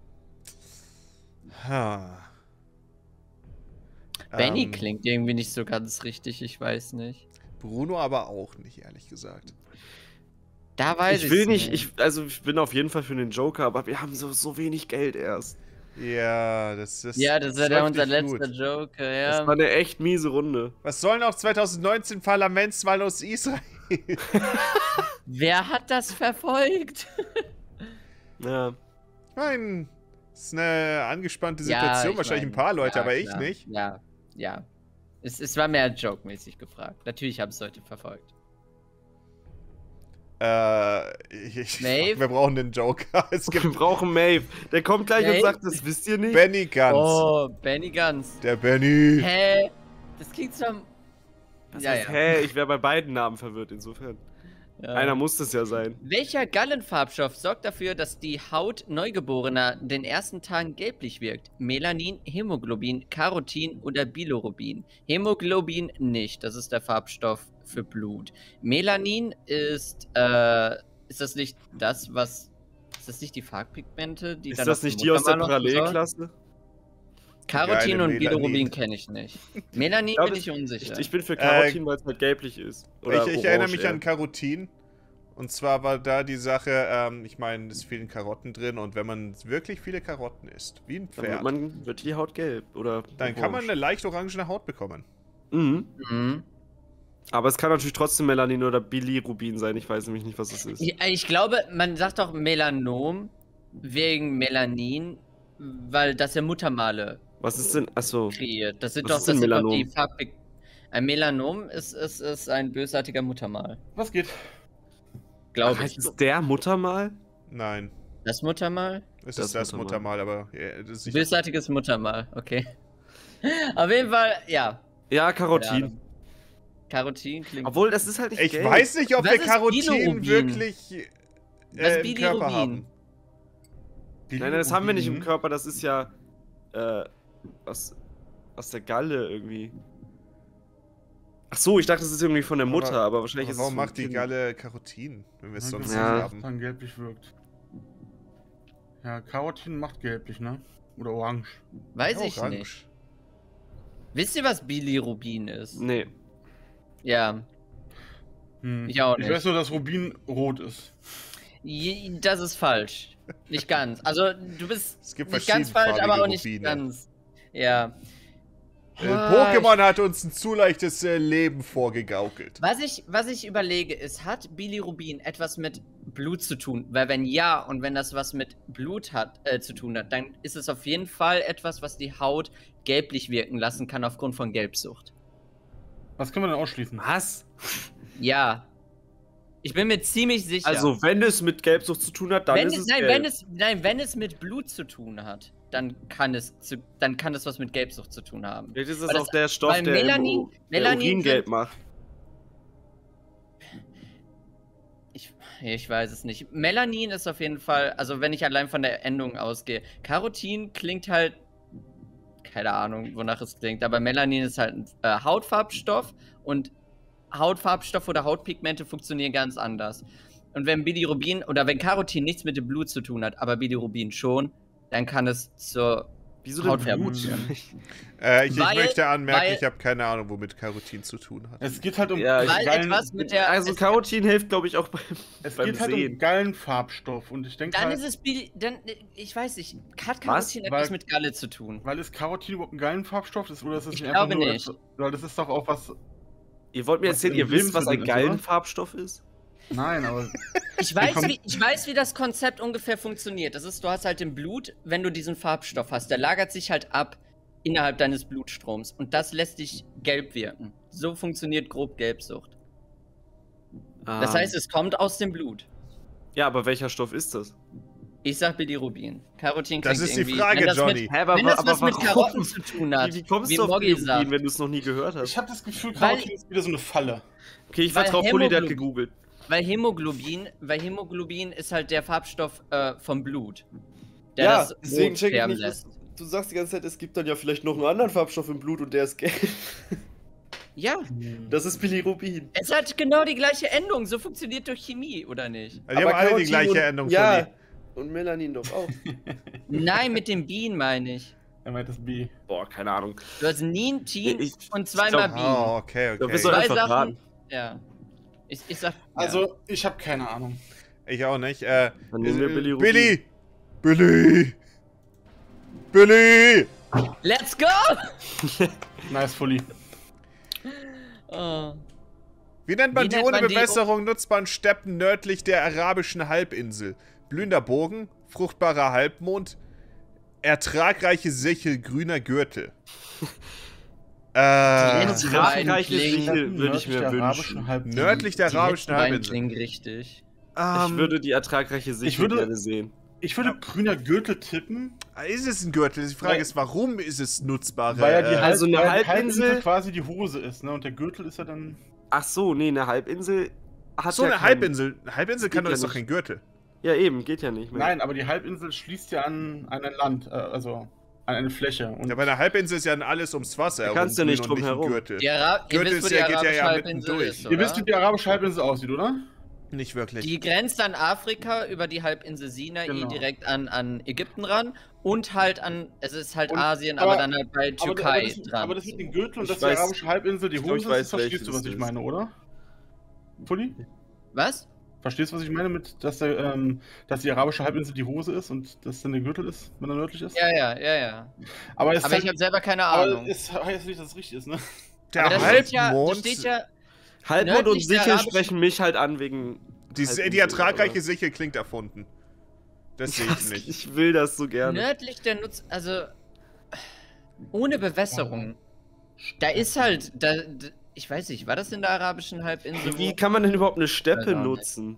Ha. Benny Ähm, klingt irgendwie nicht so ganz richtig, ich weiß nicht. Bruno aber auch nicht, ehrlich gesagt. Da weiß ich will ich's nicht, ich, also ich bin auf jeden Fall für den Joker, aber wir haben so, so wenig Geld erst. Ja, das ist. Ja, das ist ja läuft unser nicht letzter gut. Joker, ja. Das war eine echt miese Runde. Was sollen auch zwanzig neunzehn Parlamentswahl aus Israel? Wer hat das verfolgt? Ja. Ich meine, es ist eine angespannte Ja, Situation, ich wahrscheinlich mein, ein paar Leute, ja, aber ich klar. nicht. Ja, ja. Es, es war mehr joke-mäßig gefragt. Natürlich habe ich es heute verfolgt. Äh, ich, ich, Maeve? wir brauchen den Joker. Es Wir gibt brauchen Maeve. Der kommt gleich Maeve? und sagt, das wisst ihr nicht. Benny Ganz. Oh, Benny Ganz. Der Benny. Hä? Das klingt so... Das Ja, heißt, ja. hä, ich wäre bei beiden Namen verwirrt, insofern. Ja. Einer muss das ja sein. Welcher Gallenfarbstoff sorgt dafür, dass die Haut Neugeborener in den ersten Tagen gelblich wirkt? Melanin, Hämoglobin, Carotin oder Bilirubin? Hämoglobin nicht, das ist der Farbstoff für Blut. Melanin ist, äh, ist das nicht das, was, ist das nicht die Farbpigmente, die Ist dann das auf nicht dem die aus der Muttermal noch besorgen? Parallelklasse? Carotin Geile und Melanin. Bilirubin kenne ich nicht. Melanin glaub, bin ich- ich unsicher. Ich, ich bin für Carotin, weil es halt gelblich ist. Oder ich ich erinnere orange mich eher. an Carotin. Und zwar war da die Sache, ähm, ich meine, es fehlen Karotten drin und wenn man wirklich viele Karotten isst, wie ein Dann wird, Pferd, man, wird die Haut gelb. Oder dann kann man orange. eine leicht orangene Haut bekommen. Mhm. Mhm. Aber es kann natürlich trotzdem Melanin oder Bilirubin sein. Ich weiß nämlich nicht, was es ist. Ich, ich glaube, man sagt doch Melanom wegen Melanin, weil das ja Muttermale Was ist denn? Achso. kreiert. Das sind Was doch, ist denn das sind doch Melanom? die Farbpig Ein Melanom ist, ist, ist ein bösartiger Muttermal, Was geht? glaube ich. Heißt es der Muttermal? Nein, Das Muttermal? es Das ist das Muttermal. Muttermal, aber ja, das ist sicher. Bösartiges Muttermal, okay. Auf jeden Fall, ja. Ja, keine Carotin. Ahnung. Carotin klingt. Obwohl, das ist halt nicht Ich gelb. weiß nicht, ob Was wir ist Carotin Bilirubin? wirklich Was ist äh, im Körper Bilirubin? haben. Nein, nein, das haben wir nicht im Mhm. Körper. Das ist ja äh, aus, aus der Galle irgendwie. Ach so, ich dachte, das ist irgendwie von der Mutter, aber, Aber- wahrscheinlich Aber ist warum es vom macht die Kind. Galle Carotin, wenn wir es sonst Ja. nicht haben? Dann gelblich wirkt. Ja, Carotin macht gelblich, ne? Oder orange. Weiß Ja, ich orange. nicht. Wisst ihr, was Bilirubin ist? Nee. Ja. Hm. Ich auch Ich nicht. weiß nur, dass Rubin rot ist. Je- Das ist falsch. Nicht ganz. Also, du bist Es gibt nicht ganz falsch, verschiedenfarbige aber auch nicht Rubine. ganz. Ja. Äh, Ah, Pokémon hat uns ein zu leichtes äh, Leben vorgegaukelt. Was ich, was ich überlege, ist, hat Bilirubin etwas mit Blut zu tun? Weil wenn ja, und wenn das was mit Blut hat, äh, zu tun hat, dann ist es auf jeden Fall etwas, was die Haut gelblich wirken lassen kann aufgrund von Gelbsucht. Was können wir denn ausschließen? Was? Ja. Ich bin mir ziemlich sicher. Also, wenn es mit Gelbsucht zu tun hat, dann wenn ist es, es nein, gelb. wenn es, nein, wenn es mit Blut zu tun hat, dann kann es, zu, dann kann es was mit Gelbsucht zu tun haben. Vielleicht ist es Weil auch das- der Stoff, weil der, Melanin- im, U- der Melanin Urin sind- gelb macht. Ich Ich weiß es nicht. Melanin ist auf jeden Fall, also wenn ich allein von der Endung ausgehe. Carotin klingt halt, keine Ahnung, wonach es klingt, aber Melanin ist halt ein äh, Hautfarbstoff und Hautfarbstoff oder Hautpigmente funktionieren ganz anders. Und wenn Bilirubin oder wenn Carotin nichts mit dem Blut zu tun hat, aber Bilirubin schon, dann kann es zur Wieso denn Hautfärbung Blut? führen. Äh, ich, Weil- ich möchte anmerken, weil- ich habe keine Ahnung, womit Carotin zu tun hat. Es geht halt um Ja, ich- Weil geilen, etwas mit der. Also es- Carotin hilft, glaube ich, auch beim, es beim geht halt Sehen. um geilen Farbstoff und ich denke Dann halt, ist es Bil dann, ich weiß nicht, hat Was? Carotin etwas Weil- mit Galle zu tun? weil ist Carotin überhaupt ein geilen Farbstoff ist oder ist es Ich nicht einfach glaube nur nicht. etwas- weil das ist doch auch was. Ihr wollt mir Was erzählen, in ihr wisst, was ein Lebensmitteln ist, geilen oder? Farbstoff ist? Nein, aber Ich weiß, kommt- wie, ich weiß, wie das Konzept ungefähr funktioniert. Das ist, du hast halt im Blut, wenn du diesen Farbstoff hast, der lagert sich halt ab innerhalb deines Blutstroms und das lässt dich gelb wirken. So funktioniert grob Gelbsucht. Das Ah. heißt, es kommt aus dem Blut. Ja, aber welcher Stoff ist das? Ich sag Bilirubin. Carotin Das klingt ist die irgendwie- Frage, wenn das Johnny. Mit, Hä, aber, wenn das aber was mit warum? Karotten zu tun hat, Wie, wie kommst wie du auf Moggi Bilirubin, sagt. wenn du es noch nie gehört hast? ich habe das Gefühl, Weil- Carotin ist wieder so eine Falle. Okay, ich Weil vertraue Pulli, der hat Hämoglobin- gegoogelt. Weil Hämoglobin, weil Hämoglobin ist halt der Farbstoff äh, vom Blut. Der Ja, das deswegen rot check ich färben nicht, lässt. was, du sagst die ganze Zeit, es gibt dann ja vielleicht noch einen anderen Farbstoff im Blut und der ist gelb. Ja, Das ist Bilirubin. es hat genau die gleiche Endung. So funktioniert doch Chemie, oder nicht? Also die haben alle die Carotin gleiche und, Endung, Ja, Johnny. und Melanin doch auch. Nein, mit dem Bienen meine ich. Er meint das B. Boah, keine Ahnung. Du hast Nin, Tin Ich- und ich zweimal glaub- Bienen. Oh, okay, Da okay. bist du- Zwei einfach Sachen. raten. Ja. Ich, ich sag. Also, ich habe keine Ahnung. Ich auch nicht. Äh, Dann nehmen wir äh, Bilirubin. Billy! Billy! Billy! ja. Let's go! Nice, Fully. Oh. Wie nennt man Wie die nennt ohne man die- Bewässerung nutzbaren Steppen nördlich der arabischen Halbinsel? Blühender Bogen, fruchtbarer Halbmond, ertragreiche Sichel, grüner Gürtel. äh, letzte Ertragreiche Klingen. Sichel würde ich Nördlich der mir arabischen wünschen. Halbinsel. nördlich der Die arabischen letzten beiden Halbinsel. klingen richtig. Ich Ähm, würde die ertragreiche Sicht ich würde- gerne sehen. Ich würde grüner Gürtel tippen, Ist es ein Gürtel? Die Frage Weil- ist, warum ist es nutzbare? weil ja die, äh, Halb- also eine weil die Halbinsel- quasi die Hose ist, ne? Und der Gürtel ist ja dann. Ach so, nee, eine Halbinsel hat so ja eine keinen- Halbinsel. Eine Halbinsel Das kann geht doch ja ist doch nicht. kein Gürtel. Ja, eben, geht ja nicht mehr. Nein, aber die Halbinsel schließt ja an, an ein Land, äh, also an eine Fläche. Und Ja, bei einer Halbinsel ist ja alles ums Wasser Da kannst du herumgrün nicht und drum ein herum. Gürtel. Die Ara ihr Gürtel wisst, wo ist die ja- geht ja arabische ja Halbinsel mittendurch. ist, ihr oder? wisst, wie die arabische Halbinsel aussieht, oder? Nicht wirklich. Die grenzt an Afrika über die Halbinsel Sinai Genau. direkt an, an Ägypten ran und halt an, es ist halt Und- Asien, aber- aber, dann halt bei Aber, Türkei aber, das, dran. aber das mit dem Gürtel und Ich das die weiß- arabische Halbinsel die ich glaub, Hose ich weiß, ist, verstehst welches du, was es ich ist. meine, oder? Fully? Was? Verstehst du, was ich meine mit, dass, der, ähm, dass die arabische Halbinsel die Hose ist und dass dann der Gürtel ist, wenn er nördlich ist? Ja, ja, ja, ja. Aber, es Aber ist ich habe selber keine aber Ahnung. es heißt nicht, dass es richtig ist, ne? Der Aber da steht ja, da Halbmond, steht ja, Halbmond und nördlich der Sichel arabischen- sprechen mich halt an wegen. die, Halbinsel, die ertragreiche aber- Sichel klingt erfunden. Das sehe ich nicht. Ich will das so gerne. nördlich der Nutz, also ohne Bewässerung. Da ist halt, da, da, ich weiß nicht, war das in der arabischen Halbinsel? Wie wo- kann man denn überhaupt eine Steppe Weiß auch nicht. nutzen?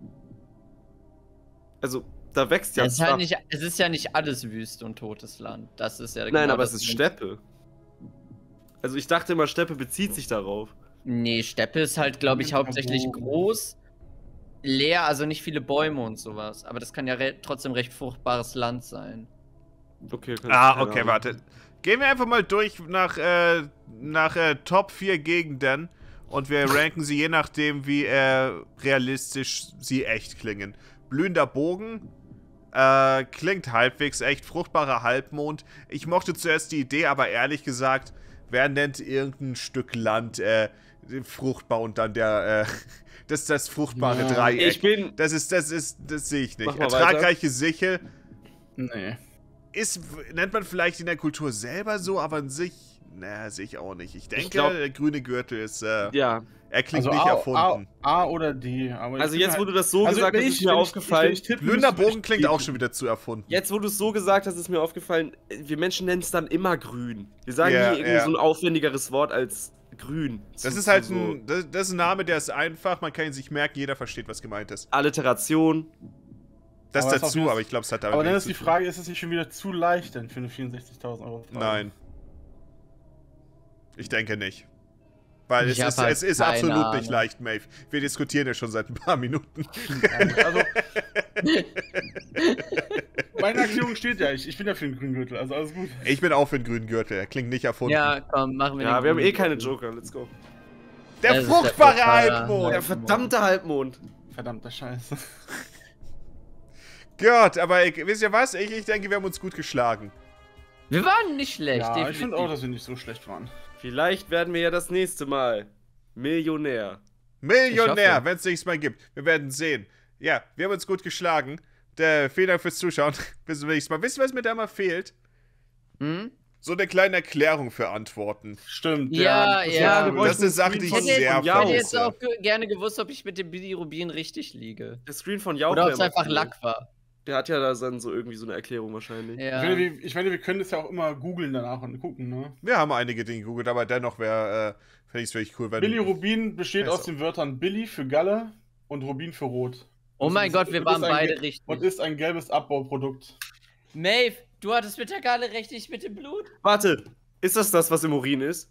Also, da wächst ja es, ist halt zwar- nicht, es ist ja nicht alles Wüste und totes Land. Das ist ja Nein, genau aber das es ist Ding. Steppe. Also ich dachte immer, Steppe bezieht sich darauf. Nee, Steppe ist halt, glaube ich, hauptsächlich Bogen. groß, leer, also nicht viele Bäume und sowas. Aber das kann ja re trotzdem recht fruchtbares Land sein. Okay, kann- Ah, keine okay, Ahnung. warte. Gehen wir einfach mal durch nach, äh, nach äh, Top vier Gegenden und wir ranken sie je nachdem, wie äh, realistisch sie echt klingen. Blühender Bogen äh, klingt halbwegs echt, fruchtbarer Halbmond. Ich mochte zuerst die Idee, aber ehrlich gesagt, wer nennt irgendein Stück Land äh, fruchtbar und dann der, äh, das ist das fruchtbare Ja. Dreieck. Ich bin. Das ist, das ist, das sehe ich nicht. Mach mal Ertragreiche Sichel Nee. ist, nennt man vielleicht in der Kultur selber so, aber an sich, naja, sehe ich auch nicht. Ich denke, glaub- der grüne Gürtel ist, äh, Ja. er klingt Also nicht A, erfunden. A, A oder D. Aber Also ich jetzt, bin wo du halt- das so also gesagt wenn hast, ich- ist mir wenn ich- aufgefallen. wenn ich tippen Blühender müsste, würde Bogen ich klingt D auch tippen. schon wieder zu erfunden. Jetzt, wo du es so gesagt hast, ist mir aufgefallen, wir Menschen nennen es dann immer grün. Wir sagen Ja, nie irgendwie ja. so ein aufwendigeres Wort als grün. Das Zu- ist halt zu ein, das, das ist ein Name, der ist einfach, man kann ihn sich merken, jeder versteht, was gemeint ist. Alliteration. Das Aber das dazu, auf jeden- aber ich glaube, es hat damit Aber dann nichts ist die zu tun. Frage, ist es nicht schon wieder zu leicht denn für eine vierundsechzigtausend Euro Frage? Nein. Ich denke nicht. Weil Ich es hab ist, halt es ist keine absolut nicht Ahnung. leicht, Maeve. Wir diskutieren ja schon seit ein paar Minuten. Also, meine Erklärung steht ja, ich, ich bin ja für den grünen Gürtel, also alles gut. Ich bin auch für den grünen Gürtel. Er klingt nicht erfunden. Ja, komm, machen wir Ja, den wir haben eh grünen keine Gürtel. Joker, let's go. Der Das ist der fruchtbare fruchtbare Halbmond! Der verdammte Halbmond. Verdammter Scheiße. Gott, aber ich, wisst ihr was? Ich, ich denke, wir haben uns gut geschlagen. Wir waren nicht schlecht, Ja, ich definitiv. finde auch, dass wir nicht so schlecht waren. Vielleicht werden wir ja das nächste Mal Millionär. Millionär, Ich hoffe. wenn es nichts mehr gibt. Wir werden sehen. Ja, wir haben uns gut geschlagen. Der, vielen Dank fürs Zuschauen. Bis zum nächsten Mal. Wisst ihr, was mir da mal fehlt? Hm? So eine kleine Erklärung für Antworten. Stimmt, Ja, das ja. war- wir Das ist eine Sache, die ich Ich hätte, sehr jetzt, ich Jauch. hätte jetzt vermisse. auch ge gerne gewusst, ob ich mit dem Bilirubin richtig liege. Der Screen von Jauch. Oder ob wär es mal einfach cool. Lack war. Der hat ja da dann so irgendwie so eine Erklärung wahrscheinlich. Ich, Ja. meine, wir, ich meine, wir können das ja auch immer googeln danach und gucken, ne? Wir haben einige Dinge gegoogelt, aber dennoch wäre, äh, fände ich es wirklich cool, wenn... Bilirubin besteht Besser. aus den Wörtern Billy für Galle und Rubin für Rot. Oh Und mein ist- Gott, wir und waren ist ein beide ge- richtig. Und ist ein gelbes Abbauprodukt. Maeve, du hattest mit der Galle recht, ich mit dem Blut. Warte, ist das das, was im Urin ist?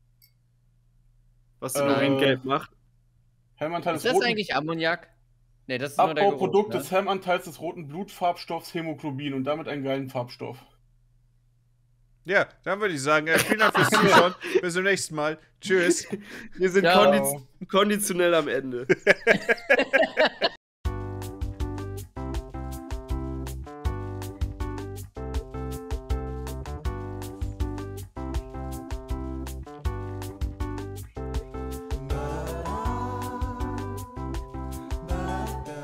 Was den Äh, Urin gelb macht? Helmanteil Ist des das roten eigentlich Ammoniak? Ne, das ist nur der Abbauprodukt Geruch, des ne? Helmanteils des roten Blutfarbstoffs Hämoglobin und damit einen geilen Farbstoff. Ja, dann würde ich sagen, äh, vielen Dank fürs Zuschauen. Bis zum nächsten Mal. Tschüss. Wir sind Ciao. kondiz konditionell am Ende.